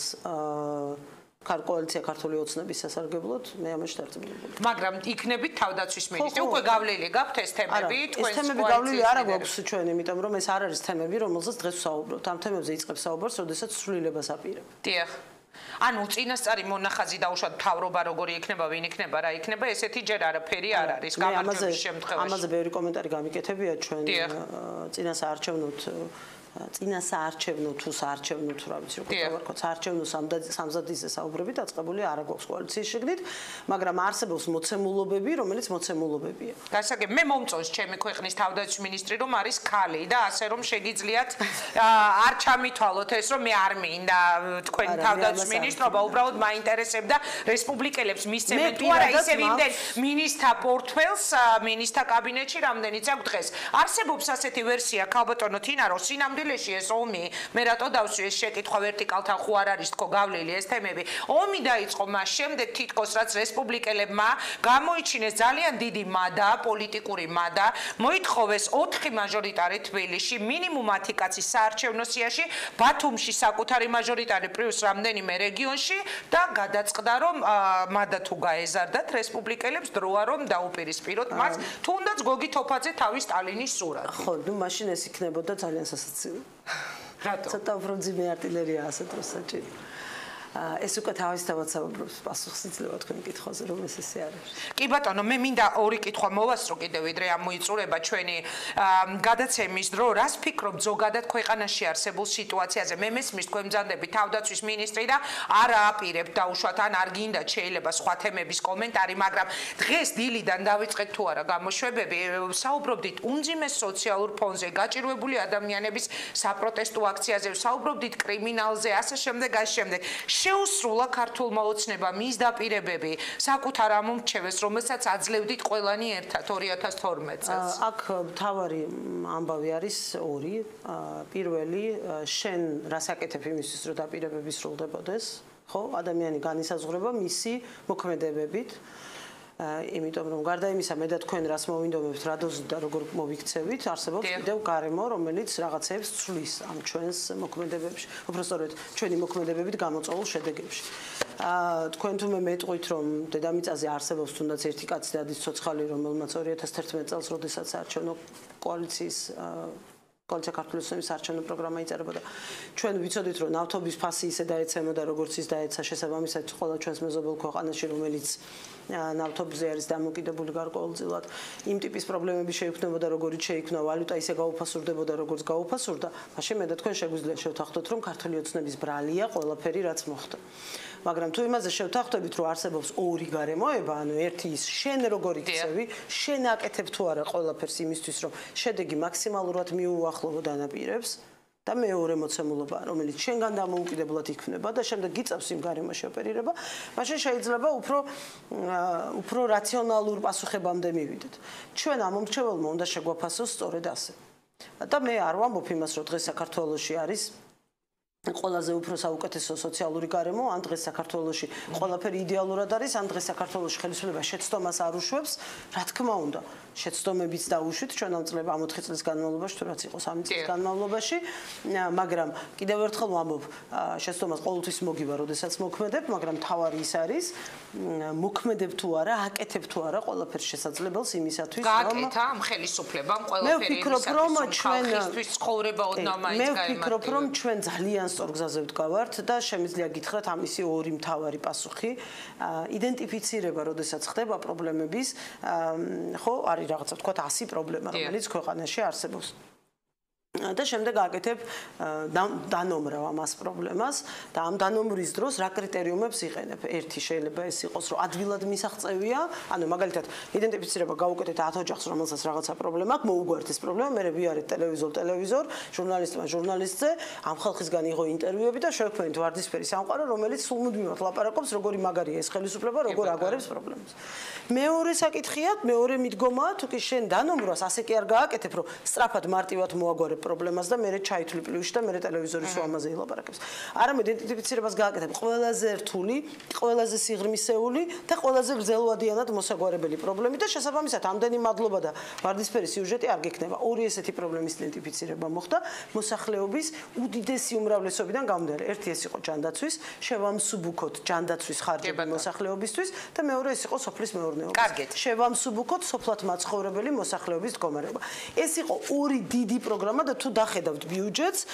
კოალიცია ქართული ოცნების სასარგებლოდ, მე ამაში დარწმუნებული. მაგრამ იქნებით თავდაცვის მინისტრი. უკვე გავლილი გაქვთ ეს თემები თქვენს ეს თემები გავლილი არა გვაქვს ჩვენ, იმიტომ რომ ეს არ არის თემები, რომელზეც დღეს ვსაუბრობთ. ამ თემებზე იწყებს საუბარს, როდესაც ცვლილებას აპირებ. დიახ. ანუ წინასწარი მონახაზი დაუშვათ თავრობა როგორი იქნება, ვინ იქნება, რა იქნება, ესეთი ჯერ არაფერი არ არის გამარჯვების შემთხვევაში. ამაზე ბევრი კომენტარი გამიკეთებია ჩვენ წინასაარჩევნოთ წინა საარჩევნო თუ საარჩევნო თუ რა ვიცი როგორ ვარქოთ საარჩევნო სამზადისზე საუბრები დაწყებული არ აქვს კოალიციის შიგნით, მაგრამ არსებობს მოცემულობები, რომელიც მოცემულობებია. გასაგებ მე მომწონს ჩემი ქვეყნის თავდაცვის მინისტრი რომ არის ქალი და ასე რომ შეგიძლიათ არ ჩამითვალოთ ეს რომ მე არ მინდა თქვენი თავდაცვის მინისტრობა, უბრალოდ მაინტერესებდა რესპუბლიკელებს მისცემენ თუ არა ისევ იმდენ მინისტრთა პორტფელს მინისტრთა კაბინეტში რამდენიც აქვს დღეს. არსებობს ასეთი ვერსია ქალბატონო თინა რომ სინამდვილეში ეს ომი მე რატო დავსვი ეს შეკითხვა ვერტიკალთან ხო არ არის თქო გავლილი ეს თემები ომი დაიწყო მას შემდეგ თითქოს რაც რესპუბლიკელებმა გამოიჩინეს ძალიან დიდი მადა პოლიტიკური მადა მოითხოვეს ოთხი მაჟორიტარი თბილისში მინიმუმ ათი კაცი საარჩევნო სიაში ბათუმში საკუთარი მაჟორიტარი პლუს რამდენიმე რეგიონში და გადაწყდა რომ მადა თუ გაეზარდათ რესპუბლიკელებს დროა რომ დაუპირისპიროთ მას თუნდაც გოგი თოფაძე თავის სტალინის სურათი ხო ნუ მაშინ ეს იქნებოდა ძალიან სასაცილო რატო ცოტა უფრო ძიმე артиლერია ასე დროს საჭირო ეს უკვე თავისთავად საუბრობს პასუხს იძლევა თქვენ კითხვაზე რომ ეს ესე არის. კი ბატონო, მე მინდა ორი კითხვა მოვასწრო კიდევ ვიდრე ამ მოიწურება ჩვენი გადაცემის დრო, რას ფიქრობთ ზოგადად ქვეყანაში არსებულ სიტუაციაზე? მე მესმის თქვენ მზადდებით თავდაცვის მინისტრი და არ ააპირებთ დაუშვათ ან არ გინდათ შეიძლება სხვა თემების კომენტარი, მაგრამ დღეს დილიდან დავიწყეთ თუ არა გამოშვებები, საუბრობდით უმძიმეს სოციალურ ფონზე გაჭირვებული ადამიანების საპროტესტო აქციაზე, საუბრობდით კრიმინალზე, ასე შემდეგ, ასე შემდეგ. შეუსრულა ქართულმა ოცნებამ მის დაპირებები საკუთარ ამომრჩევეს, რომელსაც აძლევდით ყველანი ერთად ორი ათას თორმეტ წელს. აქ მთავარი ამბავი არის ორი. პირველი, შენ რას აკეთებ იმისთვის, რომ დაპირებები სრულდებოდეს, ხო? ადამიანი განისაზღვრება მისი მოქმედებებით. იმიტომ რომ გარდა იმისა, მე და თქვენ რას მოვინდომებთ, რა დოზით და როგორ მოვიქცევით, არსებობს კიდევ გარემო, რომელიც რაღაცებს ცვლის ამ ჩვენს მოქმედებებში, უბრალოდ ჩვენი მოქმედებებით გამოწვეულ შედეგებში. თქვენ თუ მე მეტყვით, რომ დედამიწაზე არსებობს თუნდაც ერთი კაცი დადის ცოცხალი, რომელმაც ორი ათას თერთმეტ წელს, როდესაც საარჩევნო კოალიციის კოალიცია ქართული ოცნების საარჩევნო პროგრამა იწერებოდა. ჩვენ ვიცოდით, რომ ნავთობის ფასი ისე დაეცემოდა, როგორც ის დაეცა შესაბამისად ყველა ჩვენს მეზობელ ქვეყანაში, რომელიც ნავთობზე არის დამოკიდებული გარკვეულწილად. იმ ტიპის პრობლემები შეიქმნებოდა, როგორც შეიქმნა ვალუტა, ისე გაუფასურდებოდა, როგორც გაუფასურდა. მაშინ მე და თქვენ შეგვიძლია შევთანხმდეთ, რომ ქართული ოცნების ბრალია ყველაფერი, რაც მოხდა. მაგრამ თუ იმაზე შევთანხმდებით, რომ არსებობს ორი გარემოება, ანუ ერთი ის შენ როგორ იქცევი, შენ აკეთებ თუ არა ყველაფერს იმისთვის, რომ შედეგი მაქსიმალურად მიუახლოვო დანაპირებს და მეორე მოცემულობა, რომელიც შენგან დამოუკიდებლად იქმნება და შემდეგ გიწევს იმ გარემოში ოპერირება, მაშინ შეიძლება უფრო უფრო რაციონალურ პასუხებამდე მივიდეთ. ჩვენ ამომრჩეველმა უნდა შეგვაფასოს სწორედ ასე. და მე არ ვამბობ იმას, რომ დღეს საქართველოში არის ყველაზე უფრო საუკეთესო სოციალური გარემო, ან დღეს საქართველოში ყველაფერი იდეალურად არის, ან დღეს საქართველოში ხელისუფლება შეცდომას არ უშვებს, რა თქმა უნდა, შეცდომებიც დაუშვით ჩვენ ამ წლებ ამ ოთხი წლის განმავლობაში, თუ რაც იყო სამი წლის განმავლობაში, მაგრამ კიდევ ერთხელ ვამბობ, შეცდომას ყოველთვის მოგივა, როდესაც მოქმედებ, მაგრამ თავარი ის არის, მოქმედებ თუ არა, აკეთებ თუ არა ყველაფერს შესაძლებელს იმისათვის, რომ გააკეთა ამ ხელისუფლებამ ყველაფერი იმისათვის, ცხოვრება ოდნავ მაინც მე ვფიქრობ, რომ ჩვენ ძალიან სწორ გზაზე ვდგავართ და შემიძლია გითხრათ ამისი ორი მთავარი პასუხი. იდენტიფიცირება, როდესაც ხდება პრობლემების, ხო, არის რაღაცა ვთქვათ ასი პრობლემა, რომელიც ქვეყანაში არსებობს. და შემდეგ აკეთებ დანომრევ ამას პრობლემას და ამ დანომრის დროს რა კრიტერიუმებს იყენებ? ერთი შეიძლება ეს იყოს, რომ ადვილად მისაღწევია, ანუ მაგალითად იდენტიფიცირება გავუკეთეთ ათ ოჯახს, რომელსაც რაღაცა პრობლემა აქვს, მოუგვართ ეს პრობლემა, მე ვიარეთ ტელევიზორ ტელევიზორ, ჟურნალისტმა ჟურნალისტზე, ამ ხალხისგან იღო ინტერვიუები და შევქმნით ვარდისფერი სამყარო, რომელიც სულმუდმივად ლაპარაკობს, როგორი მაგარია ეს ხელისუფლება, როგორ აგვარებს პრობლემას. მეორე საკითხია, მეორე მიდგომაა, თუ კი შენ დანომრვას ასე კი არ გააკეთებ, რომ სწრაფად მარტივად მოაგვარებ პრობლემას და მე ჩაითვლი პლუსში და მე ტელევიზორის ამაზე ილაპარაკებს. არამედ იდენტიფიცირებას გააკეთებ ყველაზე რთული, ყველაზე სიღრმისეული და ყველაზე გრძელვადიანად მოსაგვარებელი პრობლემი და შესაბამისად ამდენი მადლობა და ვარდისფერი სიუჟეტი არ გექნება. ორი ესეთი პრობლემის იდენტიფიცირება მოხდა მოსახლეობის უდიდესი უმრავლესობიდან გამომდინარე. ერთი ეს იყო ჯანდაცვის, შევამსუბუქოთ ჯანდაცვის ხარჯები მოსახლეობისთვის და მეორე ეს იყო სოფლის მეურნეობა. შევამსუბუქოთ სოფლად მაცხოვრებელი მოსახლეობის მდგომარეობა. ეს იყო ორი დიდი პროგრამა და თუ დახედავთ ბიუჯეტს,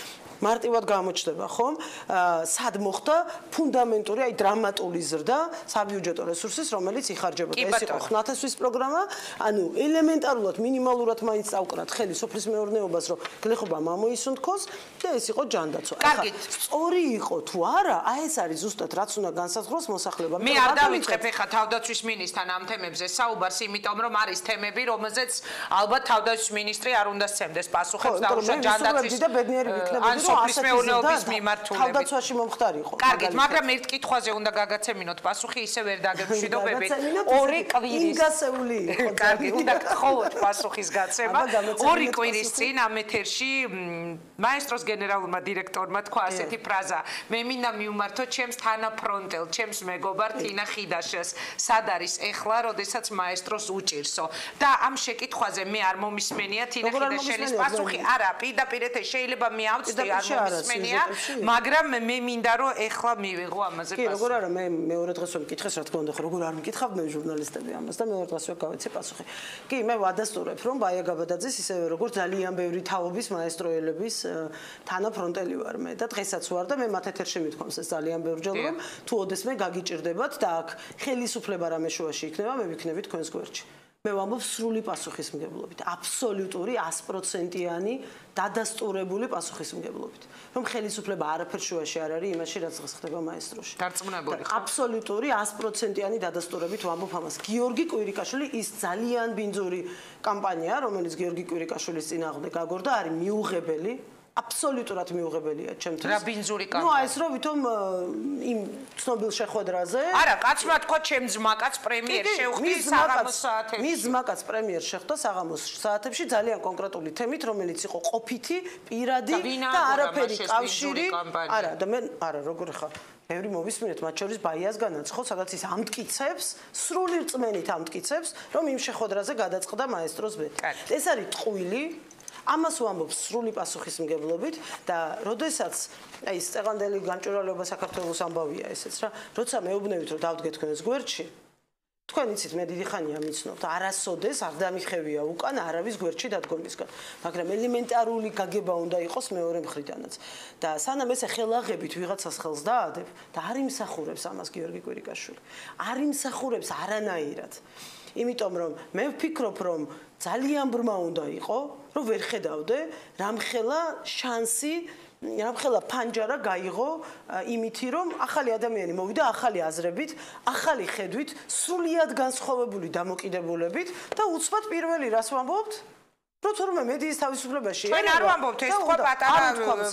მარტივად გამოჩნდება, ხომ? სად მოხდა ფუნდამენტური, აი დრამატული ზრდა საბიუჯეტო რესურსის, რომელიც იხარჯებოდა. ეს იყო ხნათესვის პროგრამა, ანუ ელემენტარულად მინიმალურად მაინც წავკრათ ხელი სოფლის მეურნეობას, რომ გლეხობა მომოისუნთქოს და ეს იყო ჯანდაცვა. კარგით. სწორი იყო თუ არა, აი ეს არის ზუსტად რაც უნდა განსაზღვროს მოსახლეობა. მე არ დავიწყებ ეხა თავდაცვის მინისტრთან ამ თემებზე საუბარს, იმიტომ რომ არის თემები, რომელზეც ალბათ თავდაცვის მინისტრი არ უნდა სცემდეს პასუხებს დაუშვათ ჯანდაცვის და ბედნიერი ვიქნებოდი, რომ სოფლის მეურნეობის მიმართულებით. თავდაცვაში მომხდარიყო. კარგით, მაგრამ ერთ კითხვაზე უნდა გაგაცემინოთ პასუხი, ისე ვერ დაგემშვიდობებით. ორი კვირის ინგასეული იყო. კარგით, უნდა გთხოვოთ პასუხის გაცემა. ორი კვირის წინ ამ ეთერში მაესტროს გენერალურმა დირექტორმა თქვა ასეთი ფრაზა: მე მინდა მივმართო ჩემს თანაფრონტელ, ჩემს მეგობარ თინა ხიდაშეს. სად არის ეხლა, როდესაც მაესტროს უჭირსო? და ამ შეკითხვაზე მე არ მომისმენია თინა ხიდაშელის პასუხი. არა, პირდაპირ ეთერში შეიძლება მე ავწდი, არ მომისმენია, მაგრამ მე მინდა რომ ეხლა მივიღო ამაზე პასუხი. კი, როგორ არა, მე მეორე დღეს ვიმკითხეს, რა თქმა უნდა, ხო, როგორ არ მკითხავ მე ჟურნალისტები ამას და მეორე დღეს გავეცე პასუხი. კი, მე ვადასტურებ, რომ ბაია გაბადაძის ისევე როგორც ძალიან ბევრი თაობის მაესტროელების თანაფრონტელი ვარ მე და დღესაც ვარ და მე მათ ეთერში მithქვამს ეს ძალიან ბევრჯერ, რომ თუ ოდესმე გაგიჭირდებათ და აქ ხელისუფლება რამე შუაში იქნება, მე ვიქნები თქვენს გვერდში. მე ვამბობ სრული პასუხისმგებლობით, აბსოლუტური sto პროცენტიანი დადასტურებული პასუხისმგებლობით. რომ ხელისუფლება არაფერ შუაში არ არის იმაში, რაც ხდება მაესტროში. დარწმუნებული ხო? აბსოლუტური sto პროცენტიანი დადასტურებით ვამბობ ამას. გიორგი კვირიკაშვილი ის ძალიან ბინძური კამპანია, რომელიც გიორგი კვირიკაშვილის წინააღმდეგ გაგორდა, არის მიუღებელი. აბსოლუტურად მიუღებელია ჩემთვის. რა ბინძური კამპანია? ნუ ეს რომ ვითომ იმ ცნობილ შეხვედრაზე. არა, კაცმა თქვა ჩემ ძმაკაც პრემიერ შევხვდი საღამოს საათებში. მის ძმაკაც პრემიერ შეხვდა საღამოს საათებში ძალიან კონკრეტული თემით, რომელიც იყო ყოფითი, პირადი და არაფერი კავშირი. არა, და მე არა, როგორ ხა ბევრი მოვისმინეთ, მათ შორის ბაიას განაც ხო, სადაც ის ამტკიცებს, სრული რწმენით ამტკიცებს, რომ იმ შეხვედრაზე გადაწყდა მაესტროს ბედი. ეს არის ტყუილი. ამას ვამბობ სრული პასუხისმგებლობით და როდესაც აი ეს წეღანდელი გამჭვირვალეობა საქართველოს ამბავია ესეც რა, როცა მეუბნებით რომ დავდგეთ თქვენს გვერდში, თქვენ იცით მე დიდი ხანია მიცნობთ, არასოდეს არ დამიხევია უკან არავის გვერდში დადგომისგან, მაგრამ ელემენტარული გაგება უნდა იყოს მეორე მხრიდანაც. და სანამ ესე ხელაღებით ვიღაცას ხელს დაადებ და არ იმსახურებს ამას გიორგი კვირიკაშვილი, არ იმსახურებს არანაირად. იმიტომ რომ მე ვფიქრობ რომ ძალიან ბრმა უნდა იყო რომ ვერ ხედავდე რამხელა შანსი რამხელა ფანჯარა გაიღო იმითი რომ ახალი ადამიანი მოვიდა ახალი აზრებით ახალი ხედვით სრულიად განსხვავებული დამოკიდებულებით და უცბად პირველი რას ვამბობთ რომ თორმე მედიის თავისუფლებაში ჩვენ არ ვამბობთ ეს თქვა პატარა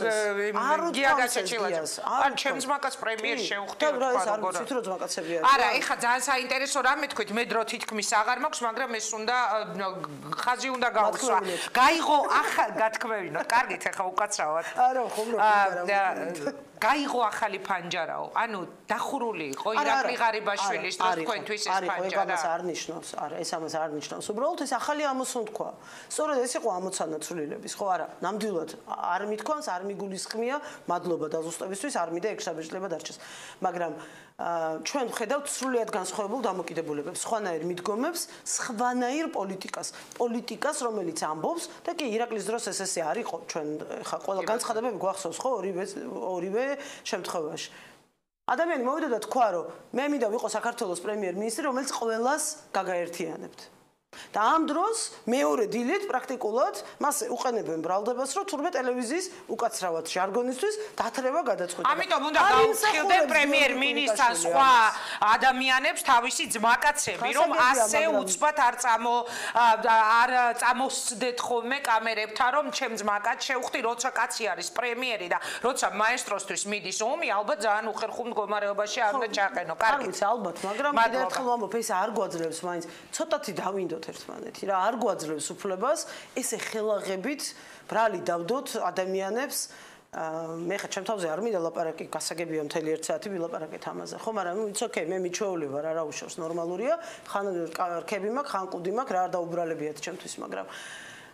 გიაგაჩეჩილაძე ან ჩემს მაკაც პრემიერ შევხვდი რა ეს არ ვიცით რომ ძმაკაცები არის არა ეხა ძალიან საინტერესო რამე თქვით მე დრო თითქმის აღარ მაქვს მაგრამ ეს უნდა ხაზი უნდა გაუსვა გაიღო ახალ გათქმევინო კარგით ეხა უკაცრავად არა ხომ რომ გაიღო ახალი ფანჯარაო ანუ დახურული იყო ირაკლი ღარიბაშვილის დროს თქვენთვის ეს ფანჯარა არა ეს არ ნიშნავს არა ეს ამას არ ნიშნავს უბრალოდ ეს ახალი ამოსუნთქვა სწორედ ეს იყო ამოცანა ცვლილების ხო არა ნამდვილად არ მithქვამს არ მიგულისხმია მადლობა დაზუსტებისთვის არ მინდა ექსაბეჭდება დარჩეს მაგრამ ჩვენ ვხედავთ სრულიად განსხვავებულ დამოკიდებულებებს სხვანაირ მიდგომებს სხვანაირ პოლიტიკას პოლიტიკას რომელიც ამბობს და კი ირაკლის დროს ეს ესე არ იყო ჩვენ ხა ყველა განცხადებები გვახსოვს ხო ორივე ორივე შემთხვევაში ადამიანი მოვიდა და თქვა რომ მე მინდა ვიყო საქართველოს პრემიერ-მინისტრი რომელიც ყველას გაგაერთიანებთ და ამ დროს მეორე დილით პრაქტიკულად მას უყენებენ ბრალდებას რომ თურმე ტელევიზიის უკაცრავად ჟარგონისთვის დათრევა გადაწყვეტა. ამიტომ უნდა გაუცხილდე პრემიერ-მინისტრთან სხვა ადამიანებს თავისი ძმაკაცები რომ ასე უცბად არ წამო არ წამოსდეთ ხოლმე კამერებთან რომ ჩემ ძმაკაც შევხვდი როცა კაცი არის პრემიერი და როცა მაესტროსთვის მიდის ომი ალბათ ძალიან უხერხულ მდგომარეობაში არ უნდა ჩაყენო. კარგი ალბათ მაგრამ კიდევ ერთხელ ვამბობ ეს არ გვაძლევს მაინც ცოტათი დავინდოთ ერთმანეთი რა არ გვაძლევს უფლებას ესე ხელაღებით ბრალი დავდოთ ადამიანებს მე ხა ჩემ თავზე არ მინდა ლაპარაკი გასაგებია მთელი ერთ საათი ვილაპარაკეთ ამაზე ხო მაგრამ it's okay მე მიჩვეული ვარ არა უშავს ნორმალურია ხან რქები მაქვს ხან კუდი მაქვს რა არ დაუბრალებიათ ჩემთვის მაგრამ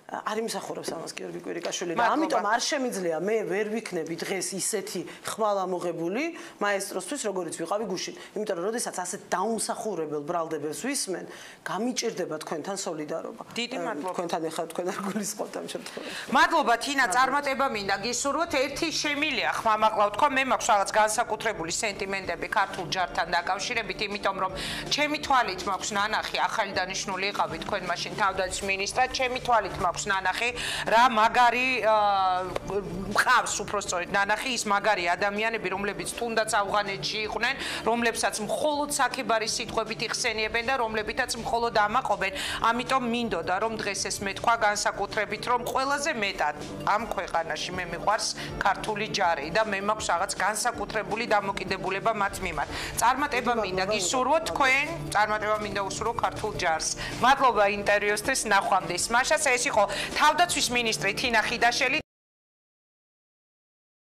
არ იმსახურებს ამას გიორგი კვირიკაშვილი და ამიტომ არ შემიძლია მე ვერ ვიქნები დღეს ისეთი ხმალამოღებული მაესტროსთვის როგორიც ვიყავი გუშინ იმიტომ რომ როდესაც ასეთ დაუმსახურებელ ბრალდებებს ვისმენ გამიჭირდება თქვენთან სოლიდარობა დიდი მადლობა თქვენთან ეხლა თქვენ არ გულისხმობთ ამ შემთხვევაში მადლობა თინა წარმატება მინდა გისურვოთ ერთი შემილია ხმამაღლა ვთქვა მე მაქვს რაღაც განსაკუთრებული სენტიმენტები ქართულ ჯართან დაკავშირებით იმიტომ რომ ჩემი თვალით მაქვს ნანახი ახალი დანიშნული იყავი თქვენ მაშინ თავდაცვის მინისტრად ჩემი თვალით მაქვს ნანახი რა მაგარი მყავს უпростоრად ნანახი ის მაგარი ადამიანები რომლებიც თუნდაც ავღანეთში იყვნენ რომლებსაც მხოლოდ საქებარი სიტყვებით იხსენიებენ და რომლებითაც მხოლოდ ამაყობენ ამიტომ მინდოდა რომ დღეს ეს მეთქვა განსაკუთრებით რომ ყველაზე მეტად ამ ქვეყანაში მე მიყვარს ქართული ჯარი და მე მაქვს რაღაც განსაკუთრებული დამოკიდებულება მათ მიმართ წარმატება მინდა გისურვოთ თქვენ წარმატება მინდა უსურვო ქართულ ჯარს მადლობა ინტერვიუსთვის ნახვამდის მაშას ეს იყო თავდაცვის მინისტრი თინა ხიდაშელი